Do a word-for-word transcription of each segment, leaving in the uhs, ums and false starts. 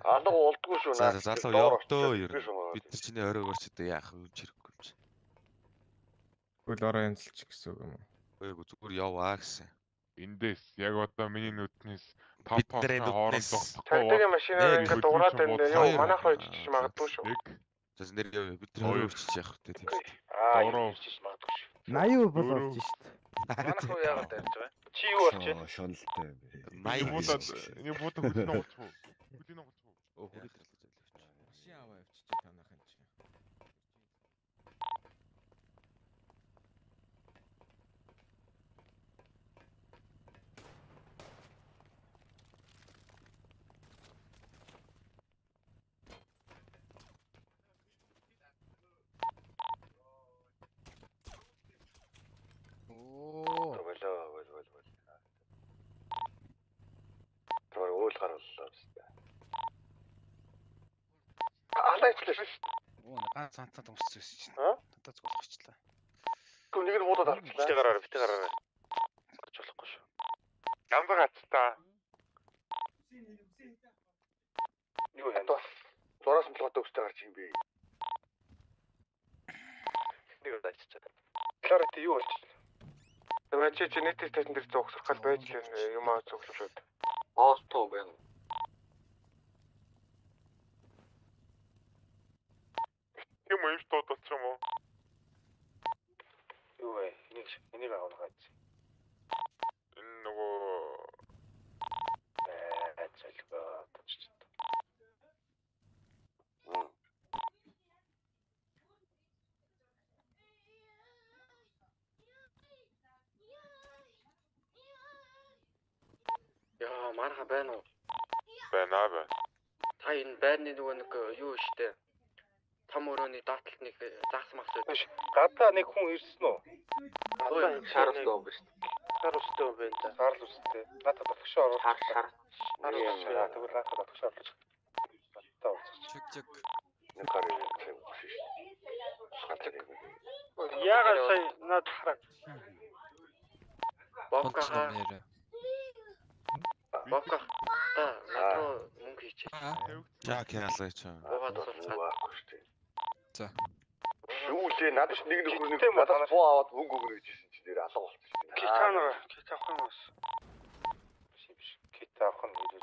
Алга болдгоо шүү наа. Залуу явдөө ер нь. Бид нар чиний оройгоор ч одоо яах вэ? Чирэхгүй юм чи. Хөл ороо янзлчих гэсэн үг юм уу? Үгүй зүгээр яваа гэсэн. Эндээс яг одоо миний нүднээс топ Бидний тоосны хооронд нүднээс зогсохгүй Тагтагийн машинаар ингээд дуурайд байна. Яа манайх очиж магадгүй шүү. Тэс нэр яа бид хоёр очиж явах гэдэг тийм шүү. Аа Дороо. очиж магадгүй шүү. Наяа бол болж шít. Манайх руу яагаад тарьж байгаа? Чи юу болчих вэ? Шоналтай юм бэ. Май Буудаад энэ буудаа хөдөлнө голцох уу? Хөдөлнө голцох уу? Оо хүрээлэл залууч. Машин аваа явчих чи танахын чи. Оо. Болоо бол бол бол. Тэр уул гаргаллаа шүү. Алайчлаа шүү. Оо ганц цантад өмссөн байсан чинь. Аа? Надад згуулчихлаа. Гүн нэг нь буудаад авчихлаа. Битээ гараараа, битээ гараараа. Гарч болохгүй шүү. Ганцхан хацтаа. Юу яа. Зураас мөлгөөтэй өстэй гарч юм бэ? Нэг удаачихчаа. Кларити юу болчихлоо? Тэгээ чи чи нийт стейшн дээр зогсох гал байж л юм аа зогсоод. Оостоо байна. Юм юм шүү дээ юм уу? Юу вэ? Энийг энийг авах гэж. Энэ нөгөө ээ цэлгөө таччихсан. Мм. Яа, марха байна уу? байна аа байна. Та энэ байрны нөгөө нэг юу штэ? Том өрөөний доотлолт нэг загс махс байдаг. Гадаа нэг хүн ирсэн үү? Гадаа шаарл доо биш. Шаарл өстэй юм байна. Шаарл өстэй. Надад батгшаа оруулах. Шаар шаар. Шаарл өстэй. Тэгвэл надад батгшаа оруулах. Чик чик. Нэг гар юм шиг. Яагаад сая над хараа. Бобка нэр. Бобка та надад мөнгө хийчих. Яа кяалаа ч. Бобаад болчихсон штэ. За. Юу лээ надад нэг нөхөр нэг надад боо аваад мөнгө өгнө гэжсэн чи нэр алга болчихсон. Китанаа, кит авах юм бас. Биш биш. Кит авах нь үү.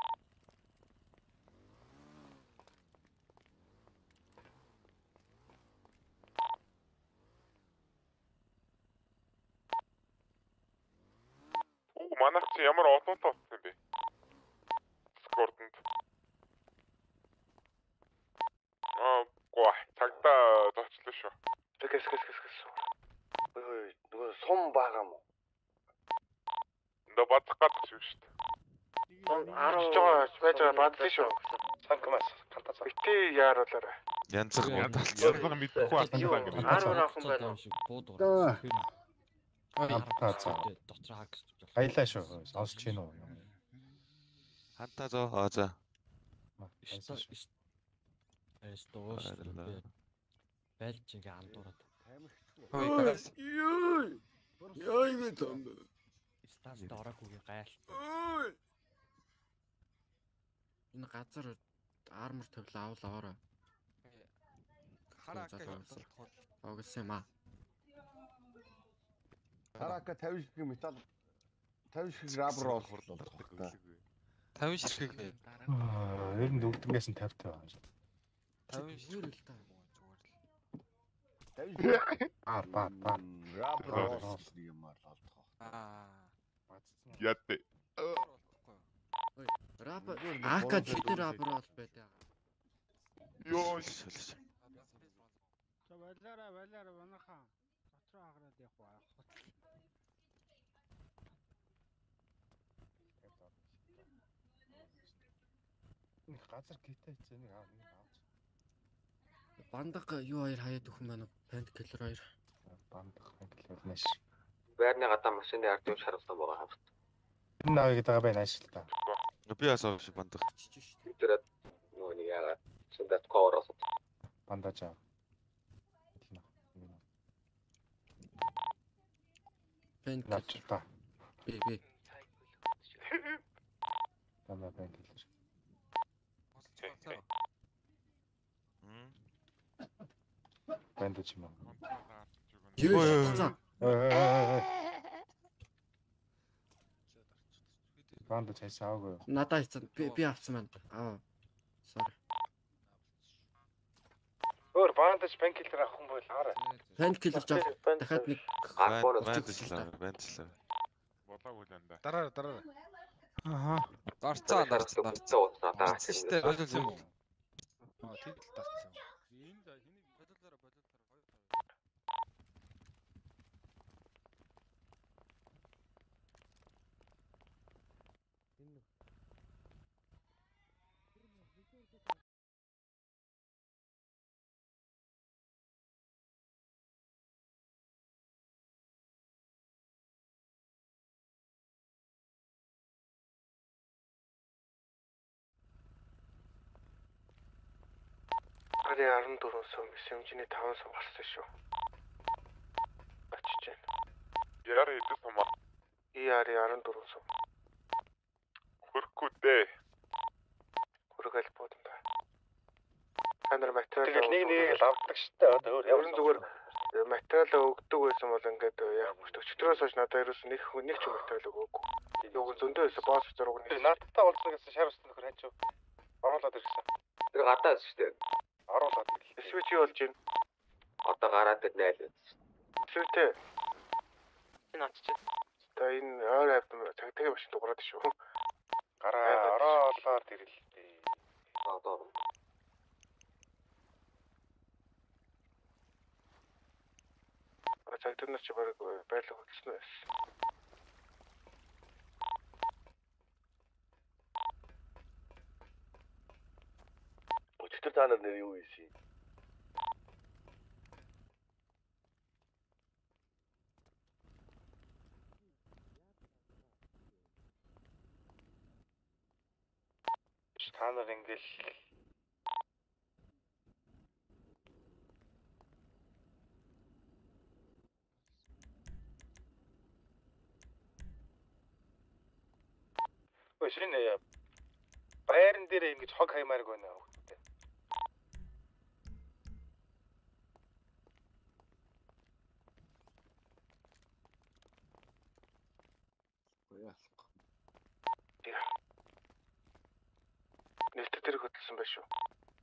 Оо манайх чи ямар олон тооцсон бэ? Скортонд. Аа, гоо цагтаа зочлоо шүү. Тэгэс гэс гэс гэс. Ой, нөгөө сум байгаа юм уу? Нэ бацх гад шүү дээ. Арч байгаа байж байгаа бадлаа шүү. Санкмас кантаа. Бити яаруулаарай. Янзар бодолцсон. Янзар мэдхгүй алхсан гэнэ. Арвар авах юм байна уу? Буудгаар. Хантаа цаа. Дотор хаа гэж. Баялаа шүү. Сонсч гин үү? Хантаа зоо. Аа за. Эс доош. Байлж ингээ андуураад. Ой гайс. Юу? Яа ингэ том. Станц доороогүй гайл. Энэ газар армор тавилаа авлаа. Хараа Огс юм аа. Харака тавьж шиг металл тавьж шиг рабр олгорлоо. тавин ширхэг. Аа, ер нь дөгдөнгээс нь тавьтай байна. тавин Зүгээр л та. Тавьж аар баа баа. Рабр олгорлоо юмар олдох. Аа. Ятэ. Ой, рабр ака читэр рабр бол байдаг. Йоо. За байлаараа байлаараа манайхаа дотроо хагараад явах баа. Газар гитэ зэнийг аав нэг авч. Бандах юу хоёр хаяад өхөн байна уу? Пент киллер хоёр. Бандах киллер нэш. Байрны гадаа машины ард юм шаруулсан байгаа хамт. Энэ авъя гэдэг байгаа байна ашиг та. Би ясаа биш бандах. Тэр нөгөө нэг яагаад сүндэт коорос. Бандаж аа. Пент Нач та. би би. Бандаа пент киллер. бандаж юм аа. Юу шатцсан. Бандаж хайсаагүй. Надаа хийцэн. Би би авсан байна. Аа. Sorry. Өөр бандаж пенкиллер авах юм бол хараа. Пенкиллер жаа. Дахиад нэг Бандчлаа, бандчлаа. Болоогүй л энэ. Дараа дараа. Аха. Дарцаа дарцаа. Дарцаа штэ болол юм. Аа тийм л дарцаа. Энэ за хэнийг бодолдороо бодолдороо хоёр. Ари арван дөрвөн сум, хэмжээний таван сум гарсан шүү. Очиж байна. Яар идэв юм аа. И ари арван дөрвөн сум. Хөрөхгүй дээ. Хүргээл бодсон та. Та нар материал тэгэл нэг нэг л авдаг штэ. Одоо өөр зүгээр материал өгдөг байсан бол ингээд яг өчтөрөөс хойш надад ерөөс нэг нэг ч материал өгөөгүй. Юу зөндөө байсан босс зураг нэг. Надтай уулзсан гэсэн шар устны нөхөр хаач юу? Оруулаад ирсэн. Тэр гадаад штэ. Оруулаад ирлээ. Эсвэл чи болж байна. Одоо гараад ир найлаа. Сүлтэй. Энэ очиж. Та энэ ойр авд цагтагийн машин дуурайд шүү. Гараа ороолоор ирлээ. Одоо. Цагтаа нар чи баг байлга хөдөлсөн байсан. Өчтөр та нар нэр юу ийсэн? Та нар ингээл Өшрин байран дээр ингэж хог хаймаарг байна хөөе. Нэлт дээр хөдөлсөн байх шүү.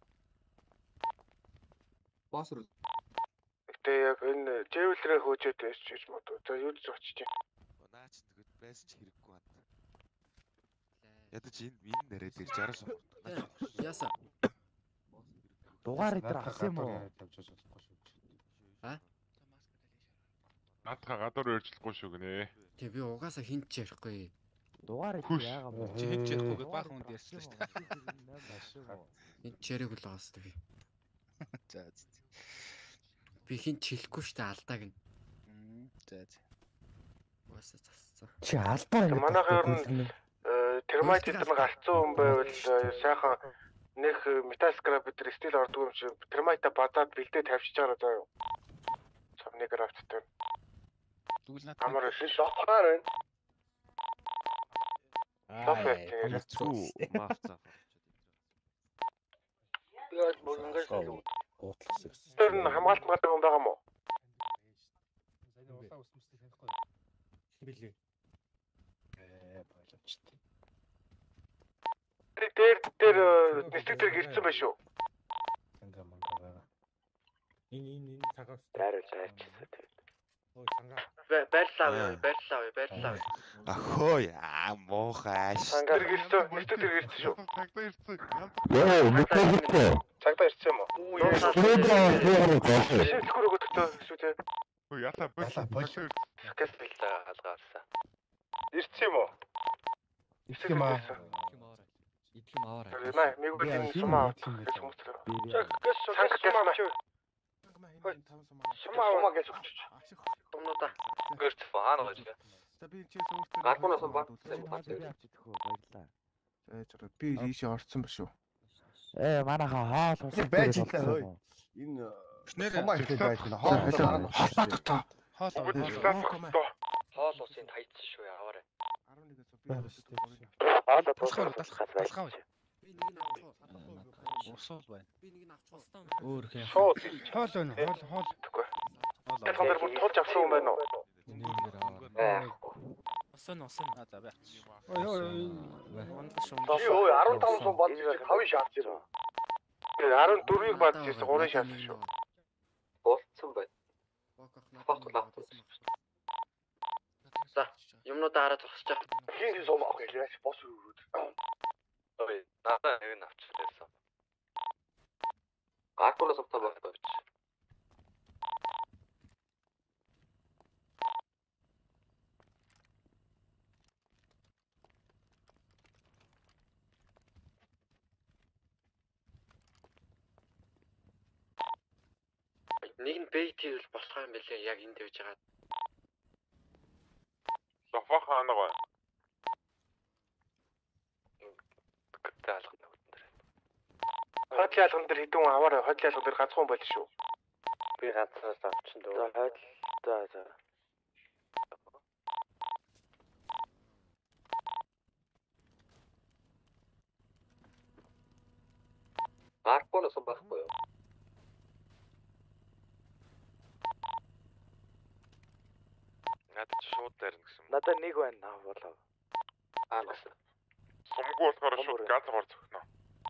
Боср. Гэтэ яг энэ жэвлэрээ хөөжөөд байж гэж бодов. За юу ч очиж чинь. Наач тэгээд байсан ч хэрэггүй байна. Ядаж энэ минь нэрээ дээр жараа сум. Яса. Дугаар дээр авсан юм уу? А? Наадха гадуур өржлөхгүй шүү гинэ. Тэг би угаасаа хинт ч ярихгүй. Дугаар Хүш. дээр яагаад Чи хэн ч ярихгүй баахан хүнд ярьсан шүү дээ. Энд ч яриаг л байгаас тэг би. За за. Би хинт ч хэлэхгүй штэ алдааг нь. За за. Угаасаа засцсан. чи алдаа Манайхан ер нь термайт гэдэг нэг алцсан хүн байвал сайхан нэг метал скрап бид стил ордог юм шиг термайта базаад бэлдээ тавьчихж байгаа заа юу. Цамны графттай. Тэгвэл надад Амар шин шотгаар байна. Софет Зү маавцаа. яаж болгонгоос уутлах гэсэн. тэр нь хамгаалт магадаг юм байгаа мó. Сайн улаан ус мөстэй танихгүй. Билээ. Ээ боловчтой. Тэр дээр дээр нэстэг дээр гэрсэн байх шүү. Санга манга байгаа. Энэ энэ энэ цагаас Дайрал зайлчсан тэгээд. ой санга. Байрлаа байрлаа байрлаа. Ахоо яа муухай. Тэр гэрсэн нэстэг дээр гэрсэн шүү. Цагтаа ирсэн. Яа, мэдээгүй. Цагтаа ирсэн юм уу? Шин зөвхөн өгдөгтэй шүү те. Хөө яла болоо болоо. Скэсбэлээ алгаарсан. Ирсэн юм уу? Ирэх юм аа. Идэх юм аваарай. Наа, нэг үл энэ сумаа гэж хүмүүстэр. Гэс сумаа мачуу. Сумаа сумаа гэж өгч. Томноо. Гэрч фаан гэж. За би чи өөртөө Гаргуунаас нь багтсан юм байна. Баярлаа. Ээ чараа би ийшээ орцсон ба шүү. Ээ манайха хаал ус байж л та хөөе. Энэ сумаа ихтэй байж гэнэ. Хоол Хоолтой. Хоол Хоол усын тайцсан шүү яваарай. арван нэгээс би Аа Талхаа талхаа талхаа. Би нэг нь авах. Усуул байна. Би нэг нь авчихсан. Өөр хэ. Хоол хоол байна. Хоол хоол. Ялхан дээр бүр тулж авсан юм байна уу? Осон осон. Аа за байх. Ой ой ой. Мандах шум. Өө арван таван сум бод тавын шаарч байна. Тэгээд арван дөрвийг бадж ирсэн гурван шаардсан шүү. Болцсон байна. За, юмнуудаа хараад зогсож. Хин хин сум авах гэлээч бос өрөөд. Ой, надаа нэг нь авчихсан. Гартуулаас автаа байхгүй. Нэг нь бейт хийвэл болох юм байлээ яг энд явж байгаа. Лафа хаана гоо. Гэдэг алган өгдөн дээр. Хотлын алган дээр хэдэн хүн аваарай. Хотлын алган дээр ганцхан байл шүү. Би ганцаас авчихсан дөө. За хойд. За за. Гартуулаас байхгүй юу? Надад шууд дайрна гэсэн. Надад нэг байна аа болоо. Аа нас. Сумгүй болохоор шууд газ гор зөвхнө.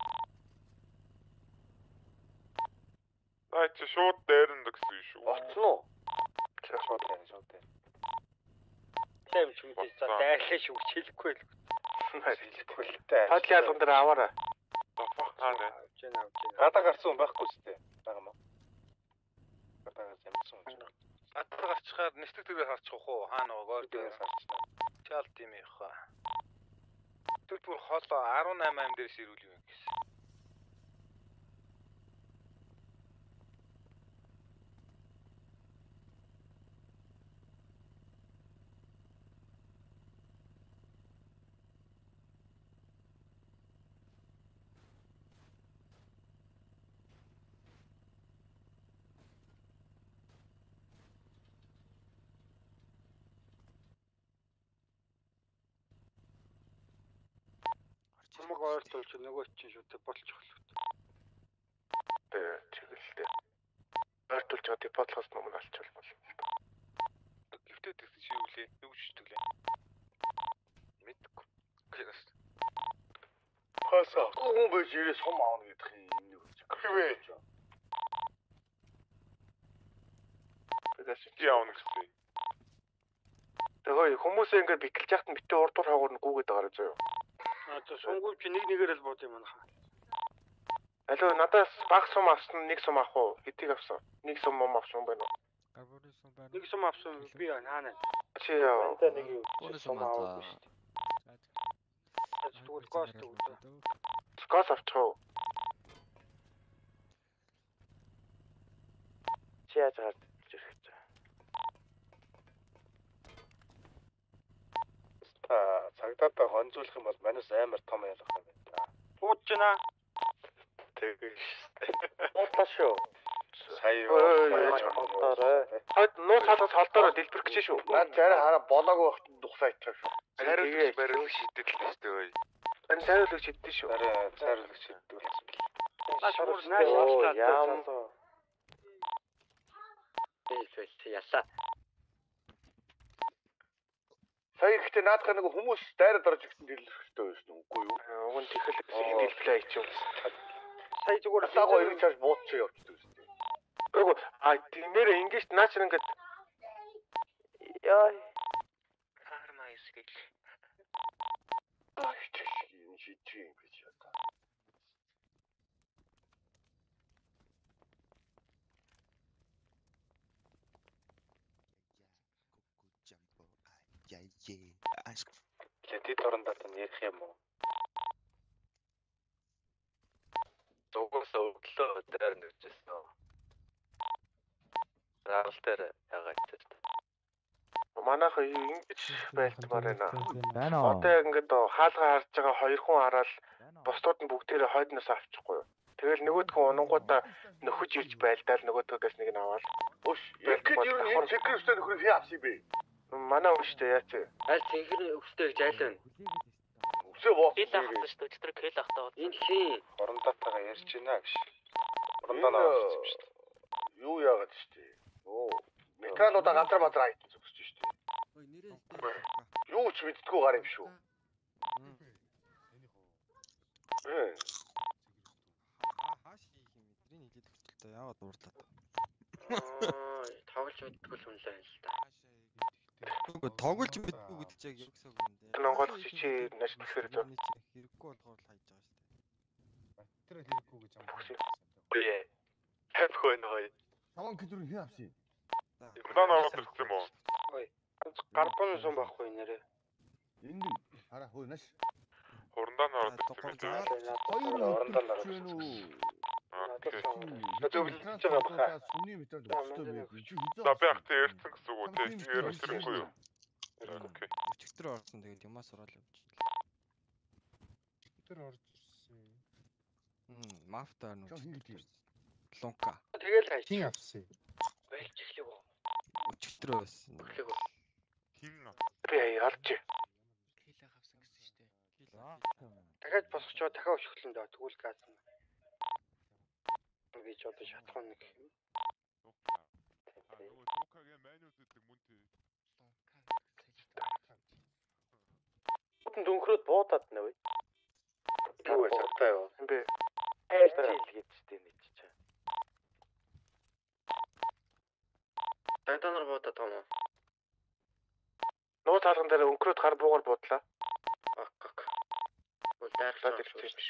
Аа чи шууд дайрна гэсэн шүү. Оцсон уу? Шууд дайрна шууд дайрна. Тэм ч юм чи за дайрлаа шүү хэлэхгүй л. Хэлэхгүй л дээ. Хотлын алган дээр аваарай. Лафа хаана. Гадаа гарсан байхгүй үстэй. Байгаа мó. Гадаа гарсан юм чинь. Атар гарчихаар нэстэг дээр харчих уу хаана нөгөө дээр харчихна. Чаал тийм их хаа. Тэр бүр хоолоо арван осем ам дээрс ирүүл юм гэсэн. Хамаг ойртолч нөгөө чинь шүү дээ болчих лээ. Тэ чиглэлтэй. Ойртолч байгаа депотлохоос өмнө алчвал болно. Гифтэд гэсэн шиг үлээ. Юу ч түлээ. Мэдгүй. Гэнэс. Хасаа. Хүн байж ирээ сум аавна гэдэг юм нэг үгүй. Хивээ. Тэгээс чи явна гэсэн. Тэгээ хүмүүсээ ингээд битлж яхад нь битээ урдуур хаагур нь гүгээд байгаа зөө. Аа за сунгуй чи нэг нэгээр л бод юм аа. Алуу надаас баг сум авсан нэг сум авах уу? Хэдийг авсан? Нэг сум мом авсан байна уу? Габрын сум байна. Нэг сум авсан би хаана. Чи яа. Нэг юу. Бонус авах. Тэгвэл кост үү. Скос авчих уу? Чи яаж гарч ирэх гэж. Та цагдаатай хонжуулах юм бол манус амар том ялах юм байна. Ууч гинэ. Тэгэж. Уутлаа шүү. Сая холдоорой. Хойд нууц халаас холдоорой дэлбэрэх гэж шүү. Наад царай хараа болоогүй байхад духсаа ичээ шүү. Хариулж барил шийдэлтэй шүү дээ. Энэ цайруулагч хэддэн шүү. Арай цайруулагч хэддэг болсон бил. Маш бүр нааш авчлаа. Яам. Бэлбэл ясаа. Сая ихтэй наадах нэг хүмүүс дайраад орж ирсэн дэлгэх хэрэгтэй байсан үгүй юу? Уг нь тэхэл дэлбэлээ ичив. Сая зүгээр Таагаа ирэх чарж буудчих явчихдаг үстэй. Үгүй а тиймэр ингэж наач ингээд яа. Хармаа эсвэл. Ай чи энэ шийдчих юм гэж ята. Яй яй. Аш. Тэд орондоо тань ярих юм уу? Зогоос өглөө дээр нүжсэн. Заалтаар ягаад ч. Манайх ингэж байлтмаар байна. Байна уу? Одоо яг ингээд хаалгаа харж байгаа хоёр хүн хараад бусдууд нь бүгдээрээ хойдноос авчихгүй юу? Тэгэл нөгөөдгөө унангуудаа нөхөж ирж байлдаал нөгөөдгөөс нэг нь аваад. Өш, ингээд юу энэ чекер өстэй нөхөр хий авсан бэ? Манай өвчтэй яач вэ? Аль цэнхэр өвчтэй гэж айл байна. Өчтөрөө боо. Хэл ахсан шүү дээ. Өчтөр хэл ахтаа. Энэ хин Орондоотойгоо ярьж байна гэж. Орондоо наваарч юм шүү дээ. Юу яагаад штэ. Оо. Металлуудаа газар мазар айтсан зүгсэж штэ. Ой нэрээ л Юу ч мэддэггүй гар юм шүү. Э. Хааш хийх юм эдрийн хэлээд өгчлээ яагаад дуурлаа. аа тоглож мэдгүй л үнлээ л та. Үгүй тоглож мэдгүй гэдэг чинь яг ёгсог юм дээ. Монгол чи наш тэгэхээр зөв. Хэрэггүй болохоор л хайж байгаа шүү дээ. Тэр хэрэггүй гэж юм байна. Үе. Хэвгүй нөө. таван килограмм хэн авсан юм? Удаан аваад ирсэн юм уу? Гарбон сум байхгүй нэрээ. Энд хараа хөө наш. Хурандаа аваад ирсэн юм байна. Хоёр орондоо орндоо нарах. байгаа. Сүмний металл өстой байх. Чи хизээ. За би ахтай ярьсан гэсэн үг үү те? Ярьсангүй юу? Окей. Өчигдөр орсон тэгээд юмаа сураад явж. Тэр орж ирсэн. Хм, мафтаа нүч. Хин гэдэг. Лунка. Тэгэл хайч. Хин авсан. Байлж эхлэв үү? Өчигдөр байсан. Эхлэв үү? Хин нэ. Би ялж. хэл ахсан гэсэн шүү дээ. Дахиад босгочоо дахиад өшгөлөн дөө тэгвэл газ. Гэж одоо шатхан нэг юм. Нөгөө Тукагийн маньуд гэдэг мөн тий. Дүнхрөөд буудаад нэ вэ? Юу вэ цартаа юу? Би Айлчил гэж штэ нэг чи. Тайтанаар буудаад байгаа юм. нуу таалган дээр өнгөрөөд гар буугаар буудлаа. Ах гак. Бол дайрхлаад ирсэн юм биш.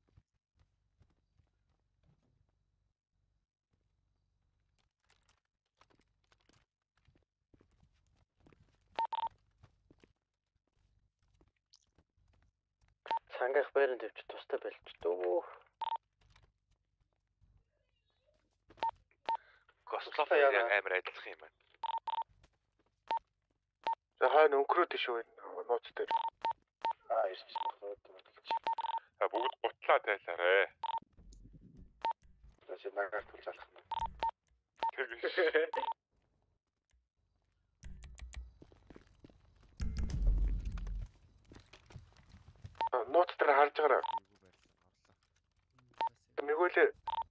Сангах байран дэвч тустай байлч дөө. Гослов яг амар адилхан юм байна. За хойно өнгөрөөд шүү энэ нууц дээр. Аа ирсэн бохоод бодолч. А бүгд гутлаа тайлаарэ. За чи нагаар тулж алах юм. Тэгэж. Нууц дээр харж байгаарай. Мэгүүлээ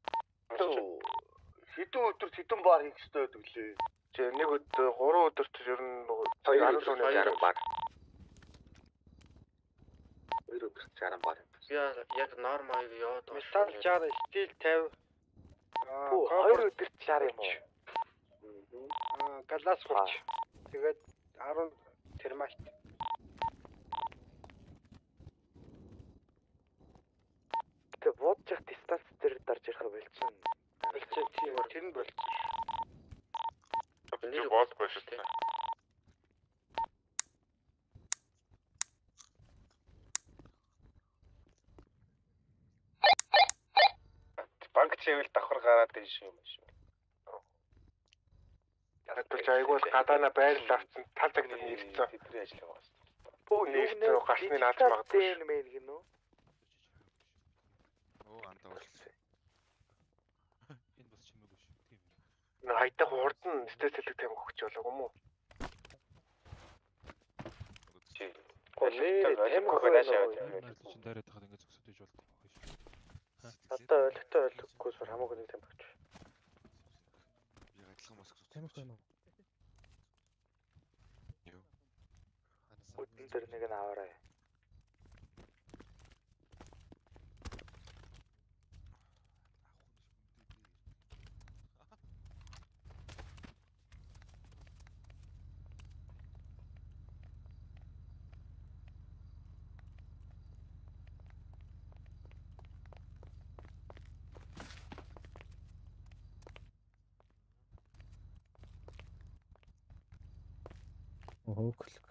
Хэдэн өдөрт хэдэн баар хийх ёстой байдаг лээ. чи нэг өдөр гурван өдөрт ер нь харуулны жаргал баг. Хоёр өдөрт жаргал баг. Я яг нормал яваад байгаа. Металл жаар стил тавь. Аа Хоёр өдөрт жаар юм уу? Аа галас хурч. Тэгээд арван термайт. Тэ бодчих дистанц дээр дарж ярих байлчин. Болчихсон тийм тэр нь болчихсон. Чи бод байсан. Банк чивэл давхар гараад ирж юм шүү. Ядаж айгуул гадаана байрал авсан тал цаг нэг ирсэн. Тэдний ажил байгаа шүү. Бөө нэгтэй гасны нааж магадгүй. Оо антаа болчихсон. Нэг хайдаг урд нь стресслэг тайм өгч болов юм уу? Нээ тэмх байшаа. Чин дайраад тахад ингэ зөксөд иж болт. Одоо ойлгохтой ойлгохгүй сар хамаагүй нэг тэмх өгч. Би адилхан мас гэж. Тэмх байна уу? Юу? Өдөн дээр нэг нь аваарай. Хөөхлөг.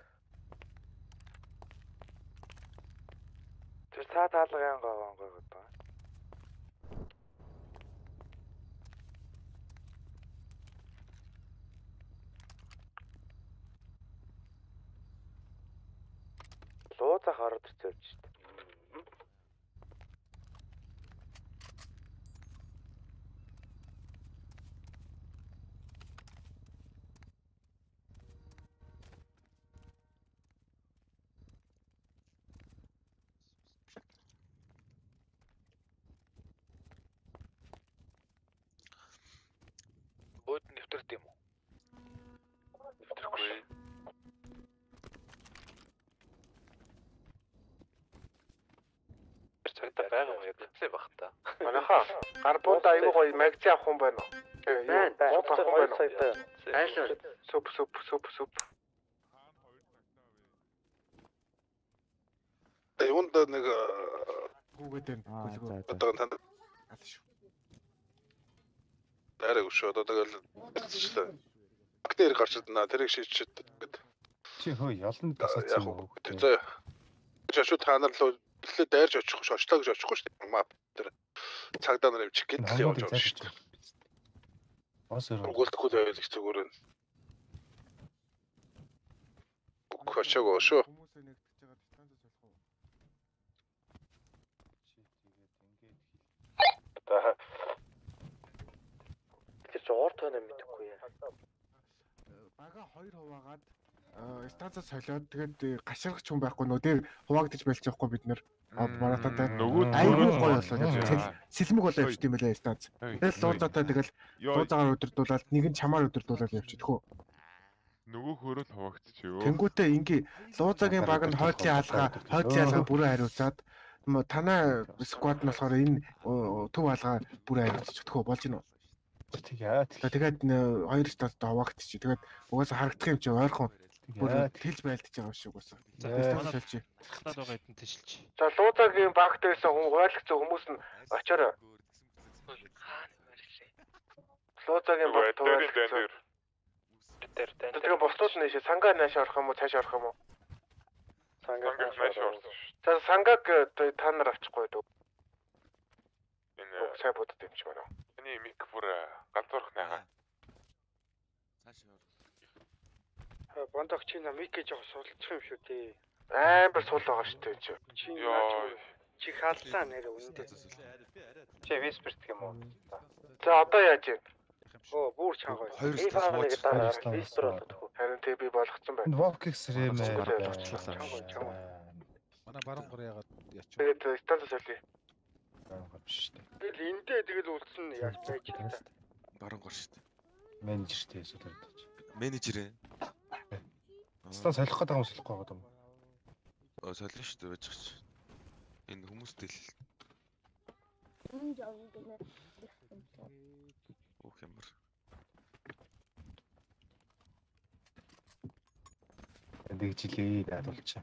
Тэр цаа таалгын говон гоо одоо. Лууцах ороод ирчихсэн шүү дээ. Цагтаа байгаа юм яг хэвсээ бах та. Манайхаа гар буудаа аюу гоё магазин авах юм байна уу? Байна. Бууд авах юм байна уу? Айлын. Сүп сүп сүп сүп. Юунд нэг Гүүгээд байна. одоо танд дараа өшөө одоо тэгэл актер гарч ирдэнэ. Тэрийг шийдчихэд гэдэг. Чи хөө ялан тасацсан юм уу? За. Жашуу та нар л лээ дайрч очих ш очлоо гэж очихгүй шүү дээ. Мап тэр цагдаа нар явчих гээд л явж байгаа шүү дээ. Бас өөр. Гүйлдэхгүй л байл их зүгээр нь. Көчөг өшөө. Хүмүүсээ нэгтгэж байгаа дистанцаас болох уу? Тэр чи уур тойноо мэдэхгүй яа. Бага хоёр хуваагаад станцаас солиод тэгээд гаширгач хүн байхгүй нөө дээр хуваагдаж байлцахгүй бид нэр марататай айгүй гоё болоо. Сэлмэг болоо явчих юм байлаа станц. Тэгэл лууцаатай тэгэл лууцаагаар өдөрдүүлээд нэг нь чамаар өдөрдүүлээд явчих тхүү. Нөгөө хөөрөө хавагдчихё. Тэнгүүтээ ингээ лууцаагийн баг нь хойдлын хаалга, хойдлын хаалга бүрээ хариуцаад танаа сквад нь болохоор энэ төв хаалга бүрээ хариуцчих тхүү болж гинөө. Тэгээд хоёр станцд хавагдчих. Тэгээд угаасаа харагдах юм чи ойрхон бүр тэлж байлдаж байгаа шүү угаасаа. Станц солиж. Хатаад байгаа хэдэн тэлж. За луудаагийн багтайсан хүн ойлгоцсон хүмүүс нь очоор. Луудаагийн баг төвөөлсөн. Тэгэхээр бусдууд нь ийшээ сангаа наашаа орох юм уу, цаашаа орох юм уу? Сангаа наашаа орсон шүү. За сангааг та нар авчихгүй дөө. Энэ сайн бодод юм шиг байна. Эний мик бүр галзуурах найгаа. Цаашаа ор. Бондох чи намик гэж жоох суулчих юм шүү дээ. Амар суул байгаа шүү дээ чи. Чи чи хааллаа нэр үнэндээ. Чи висперт юм уу? За одоо яаж вэ? Оо бүр чангаа. Хоёр станц дараа виспер болоод. Харин тэг би болгоцсон байна. Вокс рэм. Манай баруун гор ягаад яач. Тэгээд станцаас солиё. Биш шүү дээ. Тэгэл эндээ тэгэл үлдсэн яаж байж та. Баруун гор шүү дээ. Менежер дээ сүлээд. Менежер ээ. Станц солих гэдэг юм солихгүй байгаа юм. Оо солино шүү дээ байж байгаа чи. Энэ хүмүүстэй л. Ох ямар. Энийг жилээ дайруулчаа.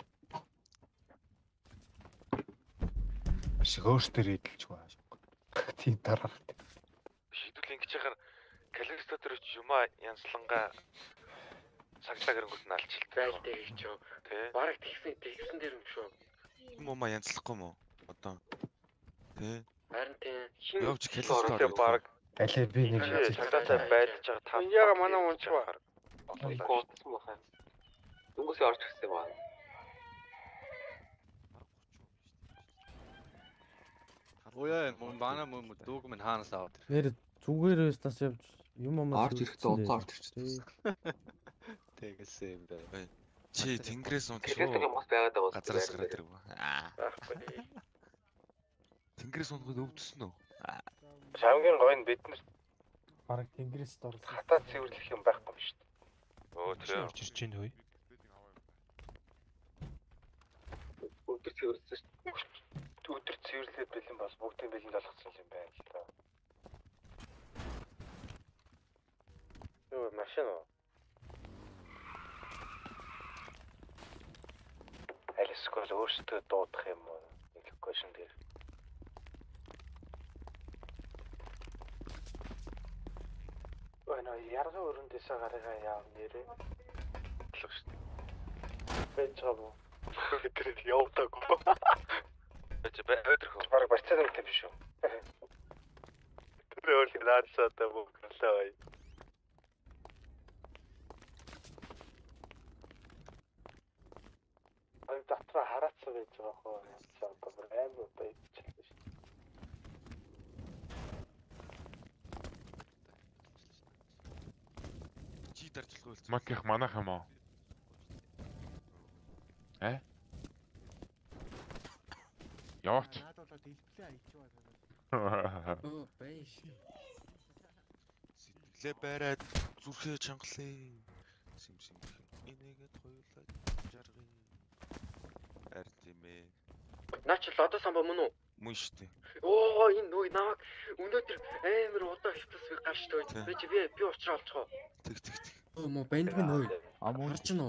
Ашиг өөртөө эдэлж байгаа. Тийм дараа. Шийдвэл ингэж яхаар калористотер юмаа янслангаа цаглаа гэрнгүүт нь алчилт. Зайлтай хийж чөө. Бараг тэгсэн тэгсэн дээр юм шүү. Юм уу янзлахгүй мó одоо. Тэ. Харин тийм явж калористотер баг алей би нэг цагтаа байлж байгаа тав. Яга манай унчгаа. гооцсон баха. Дүнгээс орж ирсэн баа. Ууя мөн бана мөн дүүг минь хаанаас аваад. Тэр зүгээр өстас явж юм амаа Орж ирэхдээ уцаа орж ирчихсэн. Тэгээсээ юм байна. чи тэнгэрээс унт Тэгэхээр шүү. хүмүүс байгаад байгаа. Газараас гараад ирв. Байхгүй. Тэнгэрээс унтгод өвдсөн үү? Шавгийн говь нь биднэр бараг тэнгэрээс дор. хатаа цэвэрлэх юм байхгүй юм шүү дээ. Өө Чи орж ирж чинь хөөе. Өдөр цэвэрлсэн шүү. Өдөр цэвэрлээд бэлэн бас бүгдийн бэлэн болгосон юм байна л та. Юу машин уу? Алискол өөрсдөө дуудах юм уу? Нэг локейшн дээр. Өөно ярга өрөндөөс гарагаа яав нэрээ. Лох шүү дээ. Бэж байгаа бо. Тэр явдаг. Бэж бай өдрөх. Бараг барьцаад байгаа юм шүү. Тэр өөр наадсаа та бүгдлээ. Ань дотроо хараацсан байж байгаа хөө. Яцсан одоо амар байчихлаа шүү. Чи даржлах байлц. Маких манах юм уу? Э? Яваач. Наад болоо дисплей аячваа. Оо байж. Сэтгэлээ бариад зүрхээ чангалаа. Сим сим. Энийгэд хоёулаа жаргая. Ард тийм ээ. Наач л одоо самбаа мөн үү? Мөн шүү дээ. Оо энэ нөө намайг өнөөдөр амар удаа хөвтөс би гарч тойд. Би чи би би уучраа олцгоо. Тэг тэг тэг. Өө мо бандмин ой. А муурч нь уу?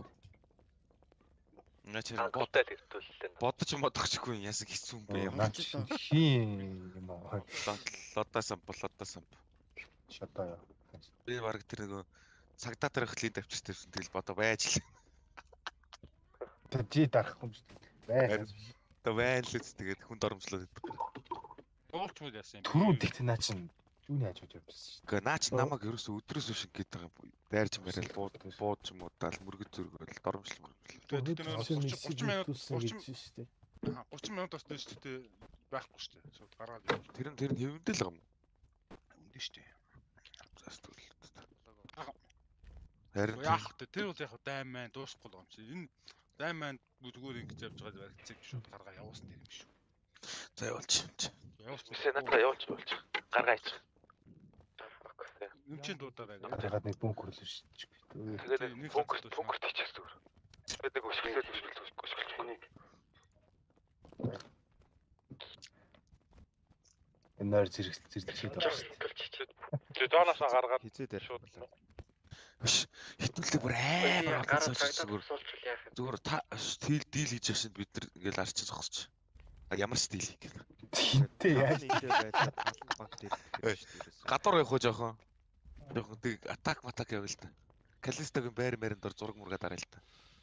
Наач бодтой хэвтүүллээ. Бодож модохчгүй ясаг хэцүү юм бэ? Наач хийн юм аа. Лодосан болодосан. Шатаа. Би баг тэр нөгөө цагдаа тарих лин давчир тавьсан тэгэл бодоо байж л. Тэр жи дарахгүй юм шүү дээ. Байж. Тэ байж л тэгээд хүн доромжлоод байдаг. Уулч мэл яасан юм. Түрүү тэгт наа чин юуны хажууд явчихсан шүү. Гэхдээ наа чин намайг ерөөсөө өдрөөс өшин гээд байгаа юм. Дайрч мэрэл бууд бууд ч юм уу даал мөргөд зөргөл доромжлол мөргөл. Тэгээд тридцать минут гурван минутаас дэс тээ байхгүй шүү дээ. Шууд гаргаад явж. Тэр нь тэр нь хэвэндэл байгаа юм. Хэвэндэл шүү дээ. Зас тэгвэл. Харин яах вэ? Тэр бол яг дайм маань дуусахгүй л юм чи. Энэ дайм маань зүгээр ингэж явж байгаа баригцыг шууд гаргаа явуулсан тэр юм шүү. За явуулчих юм чи. Явуулчих. Сенатра явуулчих явуулчих. Гаргаач. Юм чин дуудаа байгаа. Ягаад нэг бункер л шүү дээ. Тэгээд нэг бункер бункер тийчээс зүгээр. Байдаг өсгөлөө өсгөлөө өсгөлөө нэг. Энээр зэрэг зэрэгчээд байгаа шүү дээ. Тэгээ доноос гаргаад хизээ дээр шууд Биш хитүүлээ бүр амар олон цааш зүгээр зүгээр та стил дийл хийж яшин бид нар ингээл арч зогсож. А ямар стил хийх гээд. Тэ яаж ийдээ байлаа талан банк дээр гадуур явах уу жоохон. Жоохон тийг атак матак явал та. Калистагийн байр мэрэн дор зураг мургаа дараал та.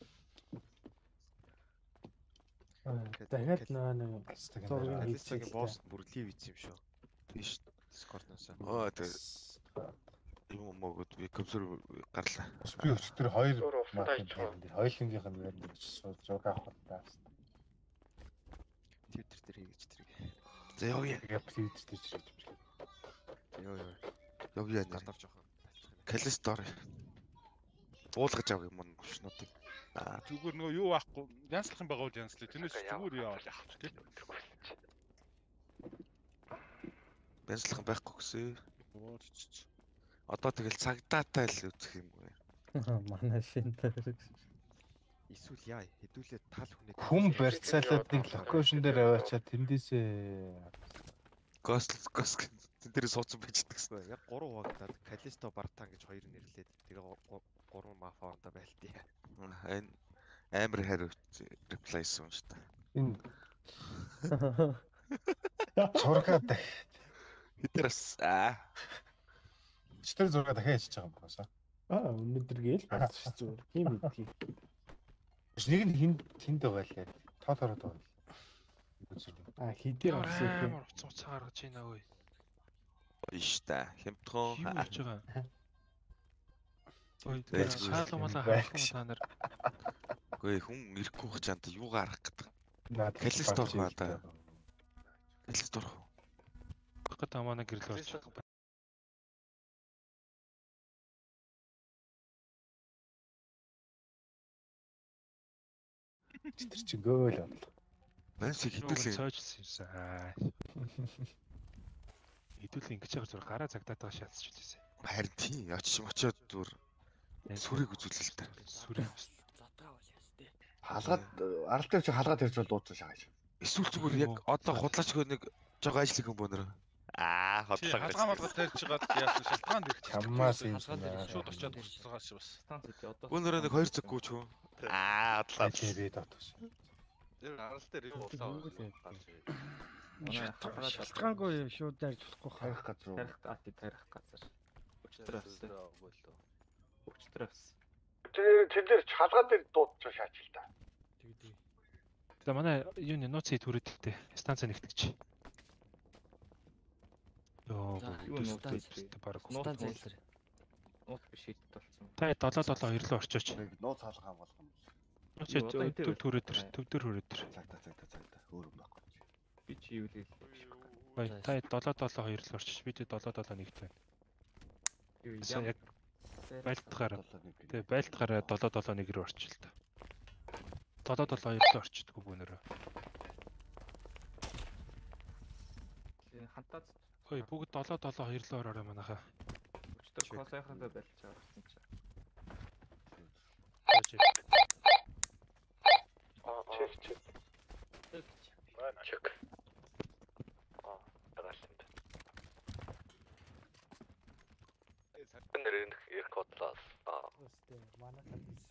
Дахиад нөө зургийг Калистагийн босс бүр лив хийсэн юм шүү. Тийш Дискордноос. Оо тэгээ юм могод би компьютер гарлаа. Би өчтөр хоёр хоёулынгийнх нь яг зураг авах таа. Твиттер дээр хийж тэрэг. За яв яа. Яг твиттер дээр хийж юм. Яв яв. Яв яа гадар жоохон. Калистор. Буулгаж авах юм уу шнуудыг. Аа зүгээр нөгөө юу аахгүй янслах юм байгаа бол янслаа. Тэрнээс зүгээр яавал яах вэ? Янслах байхгүй гэсэн. Одоо тэгэл цагдаатай л үзэх юм уу? Манай шинээр эсвэл яа хэдүүлээ тал хүнээ хүн барьцаалаад нэг локейшн дээр аваачаад тэндээсээ гост гост тэр суудсан байж гэдгсэн. Яг гурван хуваагдаад Калисто Бартан гэж хоёр нэрлээд тэгээ гурван мафаонда байлтий. Энэ амар хариу реплейсэн шүү дээ. Энэ зургаад хитэрс аа читэр зураг дахиад хийж байгаа юм байна. Аа өнөөдөр гээл болсон шүү зүгээр. Хин мэдгийг. Нэг нь хинд хинд байгаа лээ. Тоо тороод байгаа. Аа хидээр авсан юм. Ямар уц уц гаргаж ийна өө. Биш та. Хямдхан хийж байгаа. Ой тэгээд шаалга мала хаах юм та нар. Гүй хүн ирэхгүй хч чамд юу гарах гэдэг. Калистор надаа. Калистор. Гата манай гэрэл болж байгаа. Тэр чи гоол бодлоо. Банс хитүүлээ. Цоочсон юмсан. Хитүүлээ ингэж яах зүгээр гараа цагтаатаа шаацч үлээсэ. Харин тийм очиж очиод зүгээр сүрийг үзүүлэл та. Сүрийг. Халгаад арал дээр чи халгаад ирж бол дууцсан шагааж. Эсвэл зүгээр яг одоо худлаач хөө нэг жоо ажлын хүн бөөнөр. Аа хотлоо. Халгаа малгай тарьж байгаа яасан шалтгаан дэх. Чамаас юм шууд очиод урсгалгаа чи бас. Бөөнөрөө нэг хоёр цаг гүйч хөө. Аа хотлоо. Чи би дотоос. Тэр арал дээр юу болоо. Шалтгаангүй шууд дайрж болохгүй харих газар. Тарих ати тарих газар. Өчтөрөөс. Өчтөрөөс. Тэр тэр дээр халгаа дээр дуудаж шаач л та. Тэгдэг. Тэгээ манай юуны нууцыг түрээдтэй станц нэгтгэж. Йоо, юу нууцтай баг. Станц дээр. Нууц биш хэд болсон. Та долоо долоо хоёр руу орчооч. Нууц хаалгаа болгоно. Нууц төв түрээдэр, төв төр хүрээдэр. Цагта цагта цагта өөр юм байхгүй. Би чи юу л Бай, та долоо долоо хоёр руу орчооч. Би долоо долоо нэгт байна. Юу яг байлтахаараа. Тэгээ байлтахаараа долоо долоо нэг рүү орчих л та. Долоо долоо хоёр руу орчдгоо бүүнөрөө. Тэгээ хантаад Ой, бүгд долоо долоо хоёр руу ороо манайхаа. өчтөр косайхандаа байлж байгаа юм чи. Аа чек чек. Чек.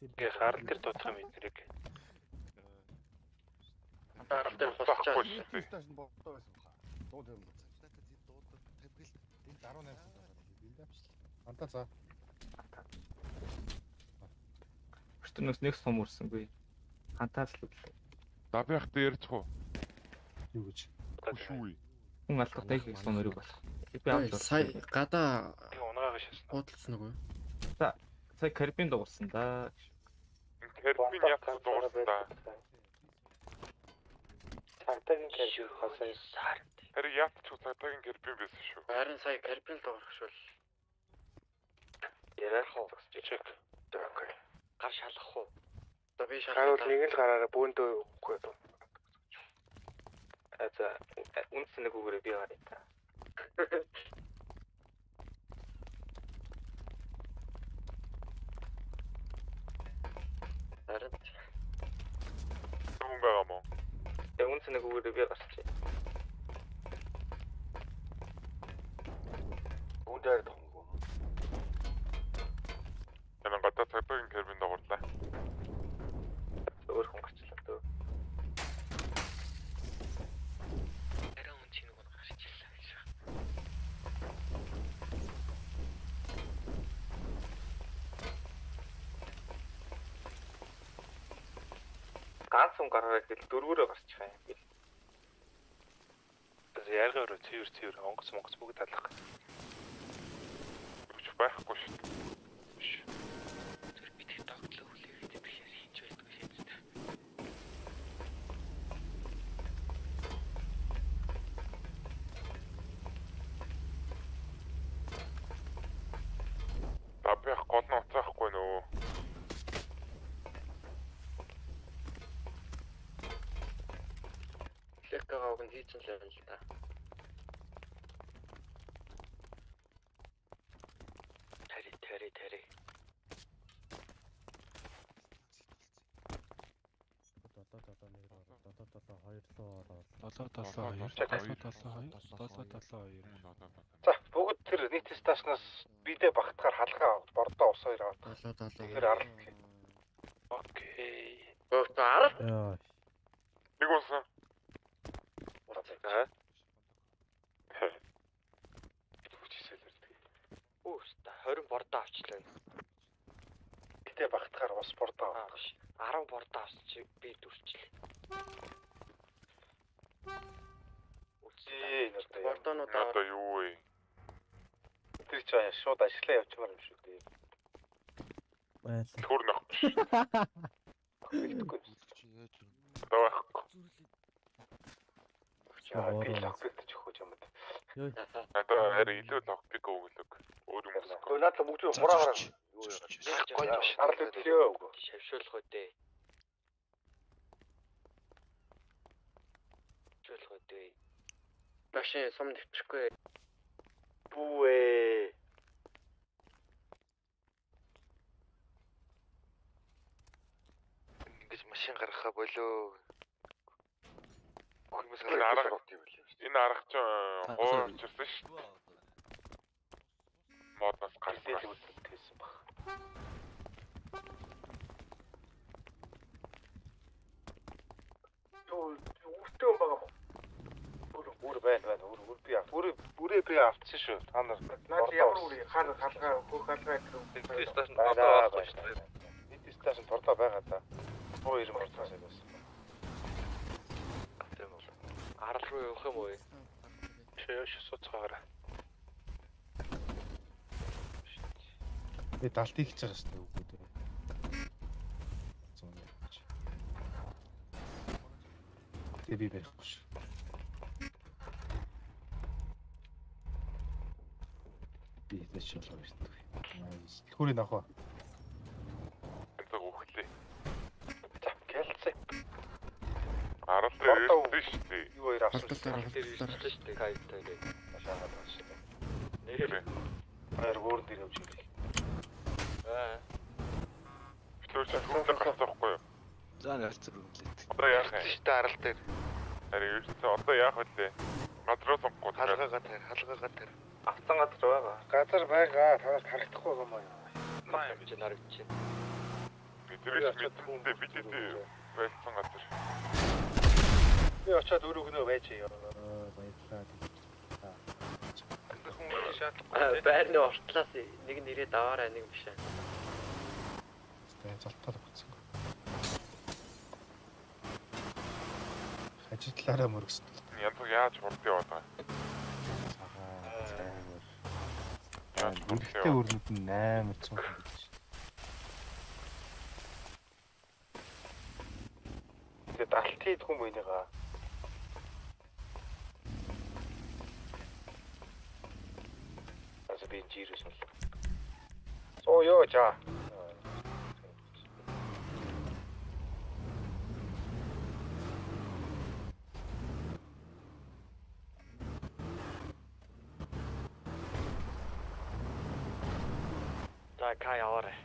Гээ гарал дээр дутах юм эдрэг. Гарал дээр хосчаа. Сташ нь боддоо байсан ба. Дууд юм. Энд арван найман энд авчлаа. Антаа за. Өчтөрнөөс нэг сум үрсэнгүй. Хантаас л үл. Дабях дээрч хуу. Юу гэж? Шүүе. Хүн алдахтай их сум өрөг болох. Би авч сая гадаа унаагаа шаасан. Бодолцсон уу? За сая карбин дууссан да. Карбин ятсан дууссан да. Цагтаагийн карбин хасаа сар. Харин ят ч цагтаагийн карбин байсан шүү. Харин сая карбин л дуурах шүүл. Ярах уу? Чичек. Окей. Гар шалах уу? Одоо би шалах. Гарвал нэг л гараараа бөөндөө өгөхгүй дөө. А за үнсэн нэг үгээрээ би гараа та. Харин хүн байгаа мó. Тэг үнсэн нэг үгээрээ би гарчих. Үдээр томгоо. Энэ гадаа цагтаагийн карбин дагууллаа. Өөр хүн гарчлаа дөө. Араа хүн чинь нэг гарчлаа гэж. Ганц хүн гараа гэхэл дөрвөөрөө гарчих юм. Яргаар руу цэвэр цэвэр онгоц монгоц бүгд талах. Үгүй байхгүй шүү. Тэр бид их тогтлоо хүлээгээд тэгэхээр хийж байлгүй шийдсэн. Дабях гол нь уцаахгүй нөө. Лекгааг нь хийцэн л байл та. Тари тари тари. Дотоо дотоо нэг ороо. Дотоо дотоо хоёр руу ороо. долоо долоо хоёр долоо долоо хоёр долоо долоо хоёр. За бүгд тэр нийт сташнаас бидээ багтахаар халгаа бордоо ус хоёр аваад. долоо долоо. Тэгэхээр арал. Окей. Бот арал. Яа. Нэг унсан. Аа. Ууста двадцать бордоо авчлаа. Гэтэ багтахаар ус бордоо авах ш. десять бордоо авчих би дүрчлээ. Үгүй нэртэй. Бордоонууд одоо юу вэ? Тэр чинь шууд ажиллаа явчихмаар юм шүү дээ. Баярлалаа. Түр нөх. Тэгэхгүй. Давахгүй. Яа би логпик ч өгөх юм даа. Йой. Одоо харин илүү логпик өгөлөг. Өөр юм уу? Гоо наад бүгд хураагаар. Юу яа. Арал өдлөө. Шавшуулах үдээ. Шавшуулах үдээ. Машин сум нэвчихгүй. Бүүээ. Ингэж машин гаргахаа болоо. Энэ арга энэ арга ч гоо учирсан ш. Модноос гарсан гэсэн баг. Юу үртэй юм байгаа. Үр үр байна байна. Үр үр би үр үрээ би автсан шүү. Та нар наад ямар үрийг хар халгаа хөх халгаа гэх юм. Сташн одоо авах шүү. Эд сташн тордоо байгаа да. Оо ирэн борцоос байсан. Арал руу явах юм уу? Шөөш суцгаараа. Би далд хийж байгаа шүү дээ үгүй дээ. Тэгээ би байхгүй шүү. Би дэш болоо шүү дээ. Сэлхүүрийн авах. Это ухлээ. За гэлцээ. Арал дээр ирсэн шүү дээ. Юу хоёр авсан. Халталтаар шүү дээ. Кайтай гээ. Машаага байна шүү дээ. Нэр. Хоёр өөр дээр явж ирэх. Аа. Тэр чинь хүлээ гарцахгүй юу? За нарцэр үлээд. Одоо яах вэ? Шүү дээ арал дээр. Харин ерөөсөө одоо яах вэ? Газраас сонгохгүй. Халгаагаа тэр, халгаагаа тэр. Авсан газар байгаа. Газар байгаа. Танаас харагдахгүй байгаа юм аа. Маа юм чинь харагдчихэв. Бид Тэрс мэдээ бидэд байсан газар. Би очиод өргөнөө байж ёо. Баярлалаа. Байрны ортлоос нэг нэрээ даваарай нэг биш аа. Тэгээ золтол болсон. Хажидлаараа мөргсөн. Янз яаж хурд яваад байгаа. Яаж бүрхтэй өрнөд нь амар цог гэж. Тэгээ далт хийд хүм энийгаа. Би жирус бол. Оо ёо жаа. За кай аваарай.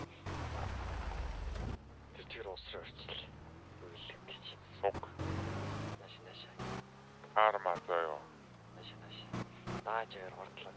Тэр чиг уусраа орчихлоо. Үйлэг гэж. Суг. Наш наш. Арма заяа. Наш наш. Дааж яар хордлоо.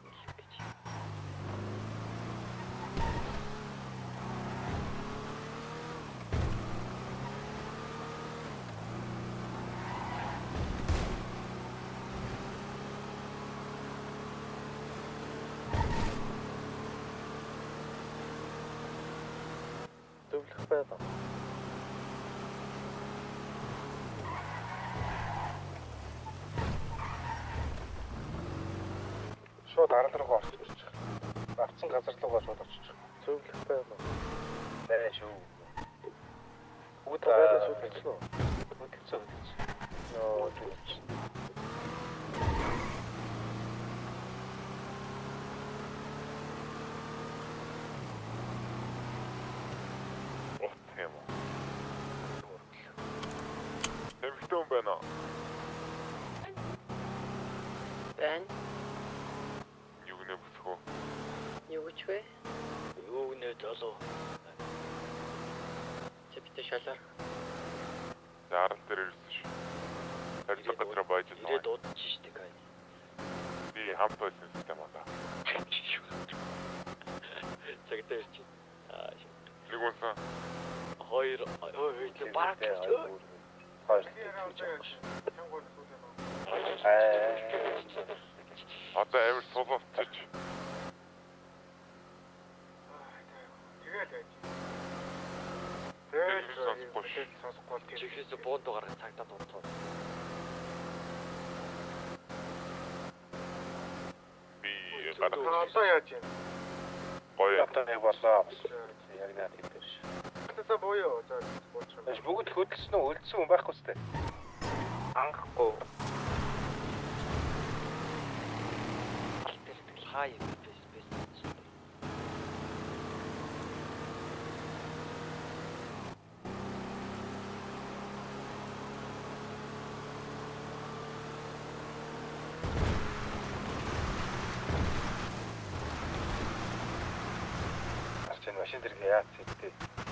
Төвлөх байдаг. Шууд арал руу орчих. Авцсан газар руу шууд очиж. Төвлөх байдаг. Нэ шүү. Бүгд байдлаа шууд уу? Бүгд цогц. Ноо тийч. Тэмхтэн байна. Бэн. Юу нэ бүсгөө. Юу ч вэ? Юу нэ залуу. Чиптэй шалаар. Зарал дээр ирсэн шүү. Тарилга газар байж байна. Ирээд удаж штэ гай. Би хамт байсан систем аа. Цагтаа ирчих. Аа. Нэг унсан. Хоёр хоёр баг. Хоёр. Одоо амар суулгацч. Тэгээд тэгээд сонсохгүй чихээс буунд гарах цагтаа дуртав. Би гарах. Одоо яаж юм? Гоё. Одоо яг болоо. Яг наад юм биш. За боёо. За буучих. Бүгд хөдөлсөн үү? Үлдсэн хүн байхгүй сте. Анхахгүй. Тэгэл хай юм биш биш. Арчин машин дэрэг яац гэдэг.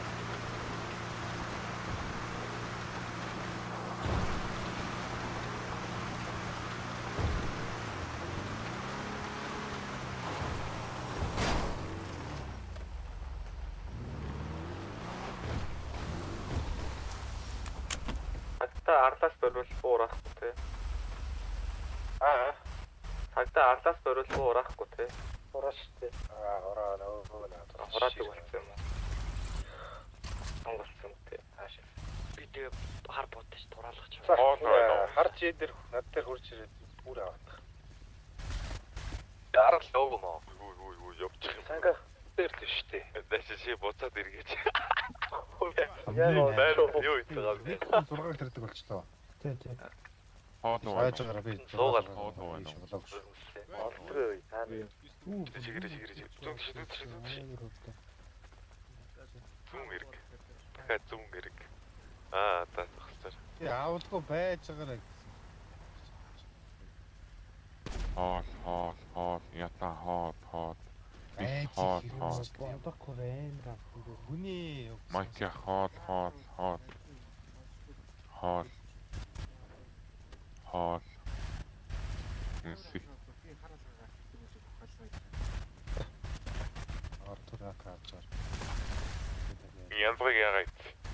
Арлаас бориулахгүй ураахгүй те. Аа. Цагдаа арлаас бориулахгүй ураахгүй те. Ураач те. Аа, ураа нөө нөө. Ураадаг болсон юм уу? Сонголсон те. Хааш. Би тэгээ хар бодож тураалгах ч. Харж идэр над дээр хурж ирээд бүр аваад. Арал лог мó. Үй үй үй явчих. Санга дээр л штэ. Дэш чи буцаад эргэж. Яа байр юу ийцгаа би. зураг тэрдэг болчлоо. Тий, тий. Хоод нуу. Хайж байгаараа би суугаад хоод нуу. Олдроо таа. Чигэр чигэр чигэр. Зүг зүг зүг. Зүүн эрг. Дахиад зүүн эрг. Аа, таах хэвээр. Тий, аавдгүй байж байгаараа. Хоод хоод хоод ята хоод хоод. Хоод хоод. Бодохгүй байна. Хүний Майки хоод хоод хоод. Хоод. Хоод. Инси. Артура каачаар. Янзгыг яагаад?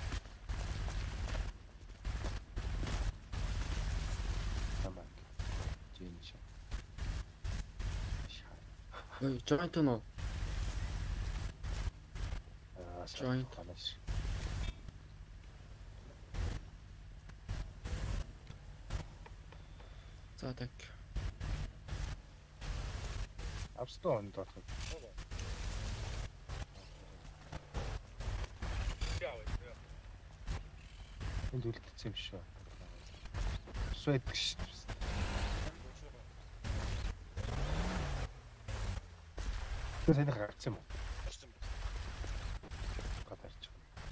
Ой, joint нөө. Joint. За так. Австаа он дот. Энд үлдсэн юм шүү. Свэдг шүү. Тэр энэ гарсан юм уу? Гарсан юм. Гадарч.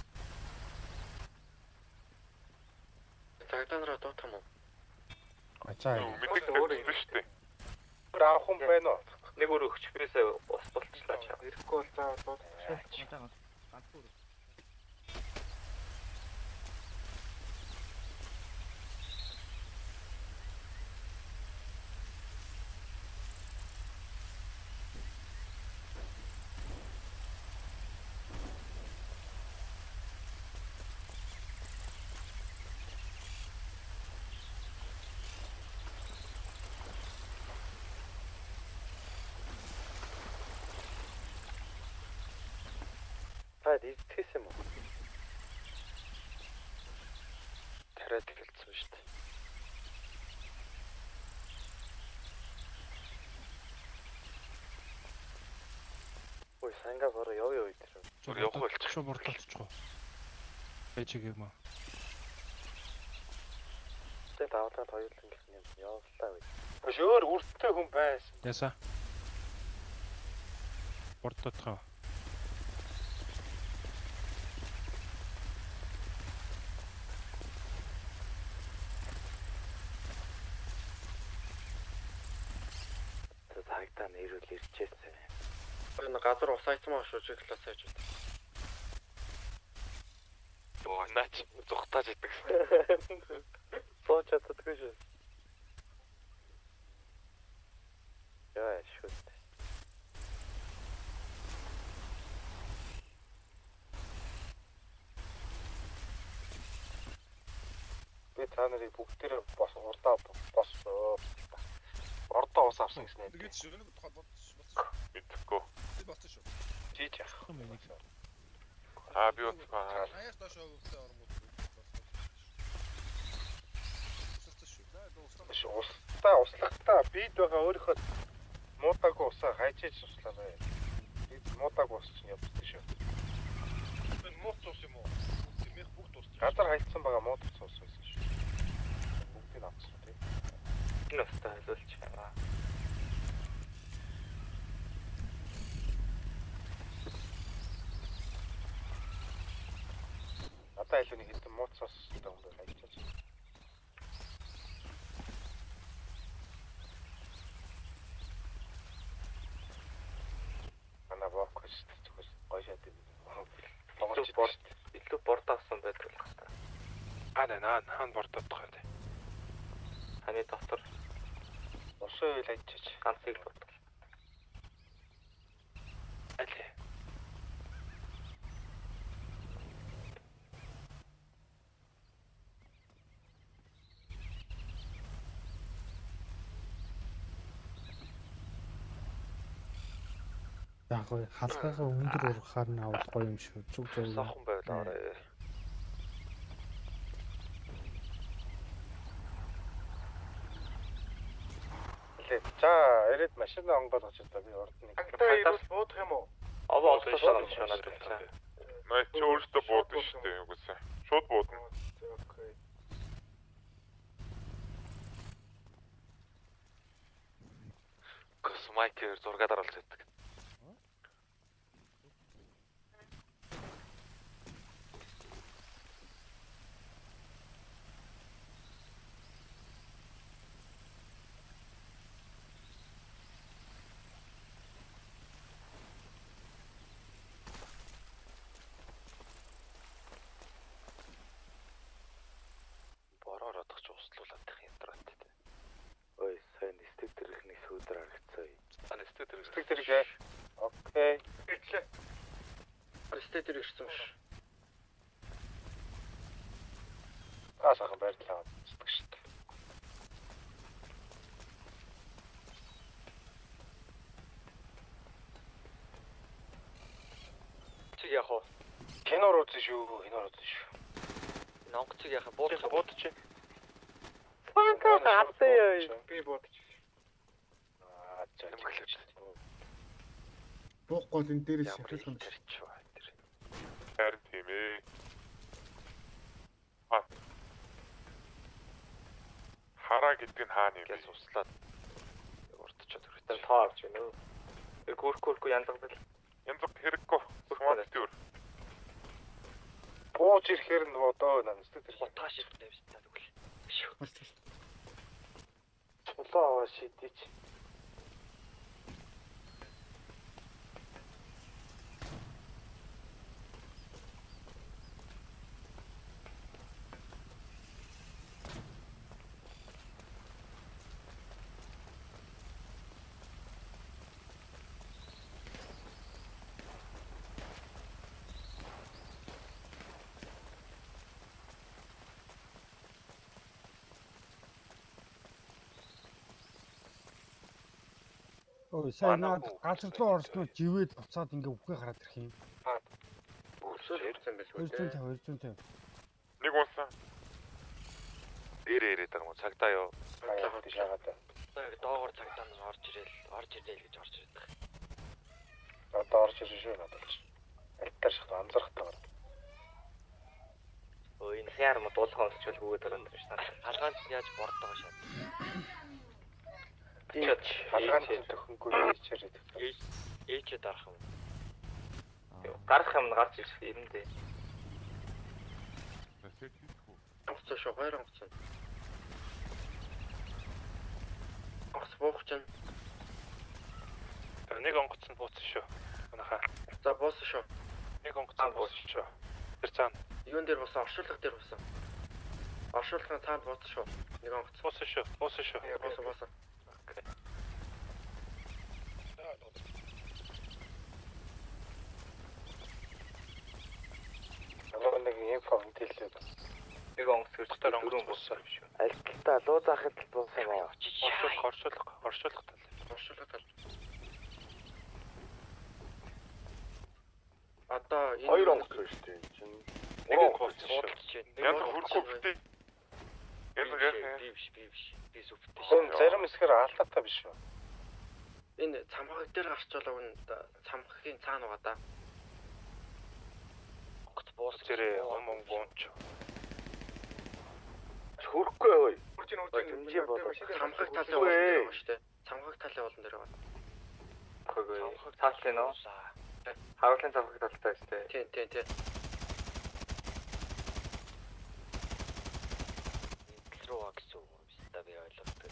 Цагдаанараа дуутах юм уу? Ачаа. Мэдээ өөрөө шүү дээ. Өөр авах юм байна уу? Нэг өөр өгч бисээ ус болчихлаа чаа. Ирэхгүй бол заа дуутах. Ганцхан. Таад итгэс юм уу? Тараад хэлсэн шүү дээ. Ой, санга бороо яв яв идэр. Зүгээр явах болчих. Шо борлуулчих уу. Бэжиг юм аа. Тэ таавтаад хоёулан гэх юм явууллаа вэ. Өш өөр үрдтэй хүн байсан. Яса. Бордотхоо. Цагтаа нэрүүл ирчээсэн. Энэ газар усайцсан маа шүү чиглээс хайж байна. Оо наач зүхтааж идэг. Сууч чаддаггүй шүү. Яа шүү. Би та нарыг бүгдээрээ бос урдаа босоо. Ордоо ус авсан гэсэн юм. Тэгээд шүү нэг тухай бодсон шүү. Мэдхгүй. Би болсон шүү. Чийч яах. Аа би утгаа. Аяас доошоо өвлөө ормууд. Устаа услахтаа бид байгаа өөрийнхөө муудаагүй усаа хайчиж услаа бай. Бид муудаагүй ус чинь явсан шүү. Энэ мууд ус юм уу? Тэмэх бүгд ус. Газар хайцсан байгаа муудах ус байсан шүү. Бүгдийг авсан тийм. Энэ устаа хэлүүлчих яа. Надаа илүү нэг хэдэн мууц ус гэдэг юм байна гэж. Ана бокс зүгээр гоё шат юм. Илүү борт илүү бордоасан байдаг л хаа. Аа наа хаан бордодох юм. Ханы дотор усан үйл ажиллаж ганцыг л бодвол. Аль. Яг гоё халгаагаа өндөр ургахаар нь авах гоё юм шүү. Зүг зүг. Сахан байлаа. За, ирээд машина онгоод очиж та би урд нэг. Агтаа ирвэл буудах юм уу? Аваа олох шаардлагатай шүү надад. Маа чи өөртөө буудсан шүү дээ үгүйсэ. Шууд буудна. Окей. Космайкер зургаад оруулж байдаг. Окей. Ирчлээ. Арстед ирсэн ш. Таа сайхан байрлаа. Шүү дээ. Чи яах вэ? Кинор үзэн шүү, кинор үзэн шүү. Нонгоцыг яхаа буудах буудчих. Фанка хатээ. Би буудчих. Аа, за тэгэлж. Буухгүй энэ дээрээс шахах юм шиг. Харин тийм ээ. А. Хараа гэдэг нь хаана юм бэ? Суслаад урдчаад хэрэгтэй. Таарч байна уу? Тэр гүрхгүрхгүй янзаг бэл. Янзаг хэрэггүй. Смарт төр. Бууж ирэхээр нь одоо намстай тэр хутаа шилтэй биш та тэгвэл. Болчих. Чулуу аваа шидэж. Ой, сайн наад газар руу орсноо живээд буцаад ингээ үхээ хараад ирэх юм. Өсөөл ирсэн байлгүй two fifty two fifty. Нэг унсан. Дээрээ ирээд байгаа юм уу? Цагтаа юу? Хаяад шагаад. Доогоор цагдаа нь орж ирэл, орж ирээл гэж орж ирээд байгаа. Одоо орж ирсэн шүү надад. Альтаар шахт анзаархтайгаар. Ой, энэ хяар мо дуулахаа олчвал бүгд байгаа юм шиг надад. Халгаанд яаж бордоо шат. Тийч халгаанд төхөнгөө ээчээрээ. Ээчээ дарах юм. Гарах юм гарч ирэх юм дээ. Оцоо шоо хоёр онгоцоо. Онгоц буух чинь. Нэг онгоц нь бууцсан шүү. Манайхаа. За буусан шүү. Нэг онгоц нь буусан шүү. Тэр цаана. Юун дээр буусан? Оршуулга дээр буусан. Оршуулгын цаанд буусан шүү. Нэг онгоц. Буусан шүү. Буусан шүү. Буусан буусан. Окей. Нөгөө нэг инфо хэлээд. Нэг онгоц гэж дөрөв буусан шүү. Альталтаа луу заахад л буусан аа. Оршуулга, оршуулга, оршуулга тал. Оршуулга тал. Одоо энэ хоёр онгоц шүү дээ. Чин нэг онгоц буудалж байна. Яг хүрхгүй битээ. Яг яг би биш би биш. Би сүфтэй. Хэн зарим хэсгээр алдаатай биш үү? Энэ цамхаг дээр гарч болов нь цамхагийн цаана байгаа да. Огт буус зэрэг омон гонч. Хүрхгүй ой. Үржин үржин цамхаг талын болон дээр байгаа шүү дээ. Цамхаг талын болон дээр байгаа. Хөөе. Цаашлын нөө. Харуулын цамхаг талтай шүү дээ. Тийм тийм тийм. Руу гэсэн үг юм да би ойлгохгүй.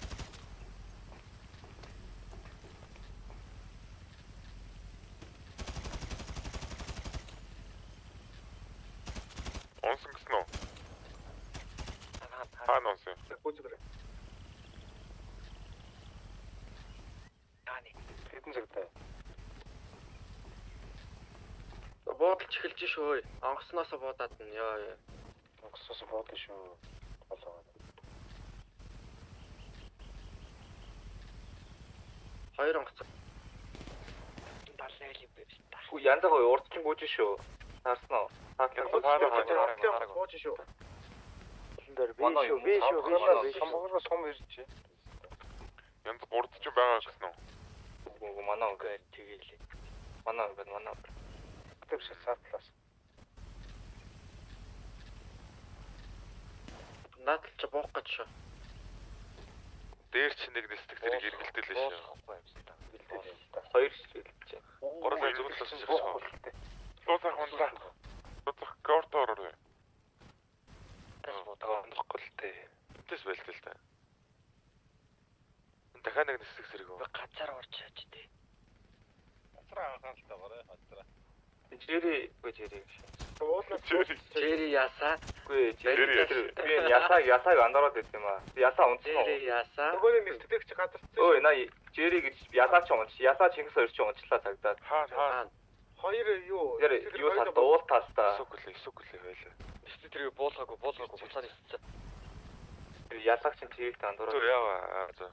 Онсон гэсэн үү? Хаана онсон? Бүжгэр. Таны хэдэн цагтай? Буудалж эхэлж шүү. Онгоцноосоо буудаад нь ёо. Онгоцноос буудаж шүү. Болоо. Хоёр онгоц. Далай л бив та. Хүү янзаг ой урдчин бууж шүү. Таарсан уу? Таарсан. Бууж шүү. Тэр би шүү, би шүү, би шүү. Самбараа сум ирж. Янз урдч байгаа гэсэн үү? Үгүй манай үгээр тэгээл. Манай үгээр манай. Тэр шиг цаатлаас. Наадл ч буух гэж шүү. Дээр чи нэг нэстэг зэрэг эргэлдэл л шүү. Хоёр шиг хэлж байна. Гурлаа зөвлөсөн шиг шүү. Луусах унлаа. Луусах корт ороо. Бодгоо ондохгүй л дээ. Тэс байлтай л та. Дахиад нэг нэстэг зэрэг үү? Газар орж яаж дээ. Газар анхааралтай гараа газар. Жири үгүй жири. Жири. Жири ясаа. Үгүй жири. Би ясаа ясааг андараад байсан юм аа. Ясаа унтсан уу? Жири ясаа. Нөгөө нэстдэг чи гадарсан. Ой на жири гэж ясаа ч унч. Ясаа Чингис хоёр ч унчлаа цагдаад. Хаа хаа. Хоёр юу? Тэр юу талд уул талдаа. Сүгүлээ, сүгүлээ байлаа. Тэст тэрийг буулгаагүй буулгаагүй буцаад ирсэн. Ялгаач чинь тэрийг андуураа. Түр яа за.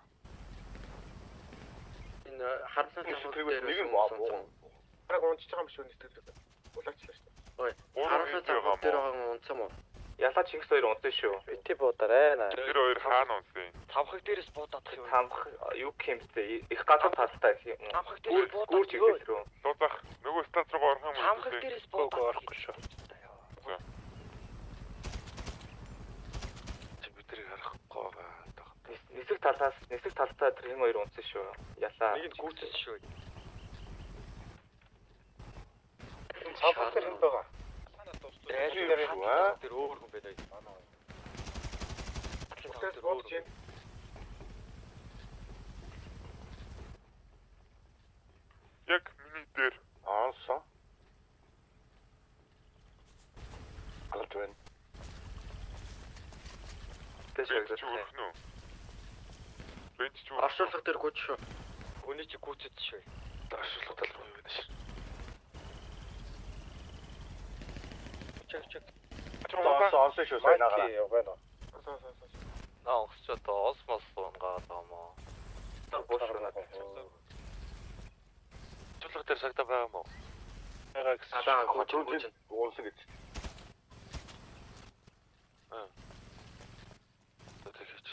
Энэ харлаа цагууд дээр нэг нь боо. Хараг унчиж байгаа юм шүү нэтгэл. Улаачлаа шүү. Ой. Харлаа цагууд дээр байгаа унцсан уу? Ялгаач X хоёр унсан шүү. Бити буудаарай наа. Тэр хоёр хаана унсан? Тавхаг дээрээс буудаад юм. Тамх юу хэмтэй их гадаа талтай юм. Тамхаг дээрээс гүүр чиглэл рүү. Дуудах нөгөө станц руу орох юм уу? Тамхаг дээрээс буудаад орохгүй шүү. Бидний харахгүй байгаа. Нисэг талаас нисэг талтай тэр хэн хоёр унсан шүү. Ялаа. Нэг нь гүйцэс шүү. Цаавар тэр хэн байгаа? Тэр тэр өөр хүн байдаг. Тэс болж юм. Яг миний дээр аасан. Алт байна. Тэс яг нөө. Бэнч чүү. Аршуулга дээр гүйч шүү. Хүний чи гүйцэд шүү. Аршуулга тал руу явна шүү. Чек чек. Тоос онсон шүү сайнаагаа. Явна. Наа онсчоо тоос мос унгаа таамаа. Чуулга дээр сагтаа байгаа юм уу? Ягаа гэсэн. Аа гүйч уунсан гэж. Аа. Тэгэж.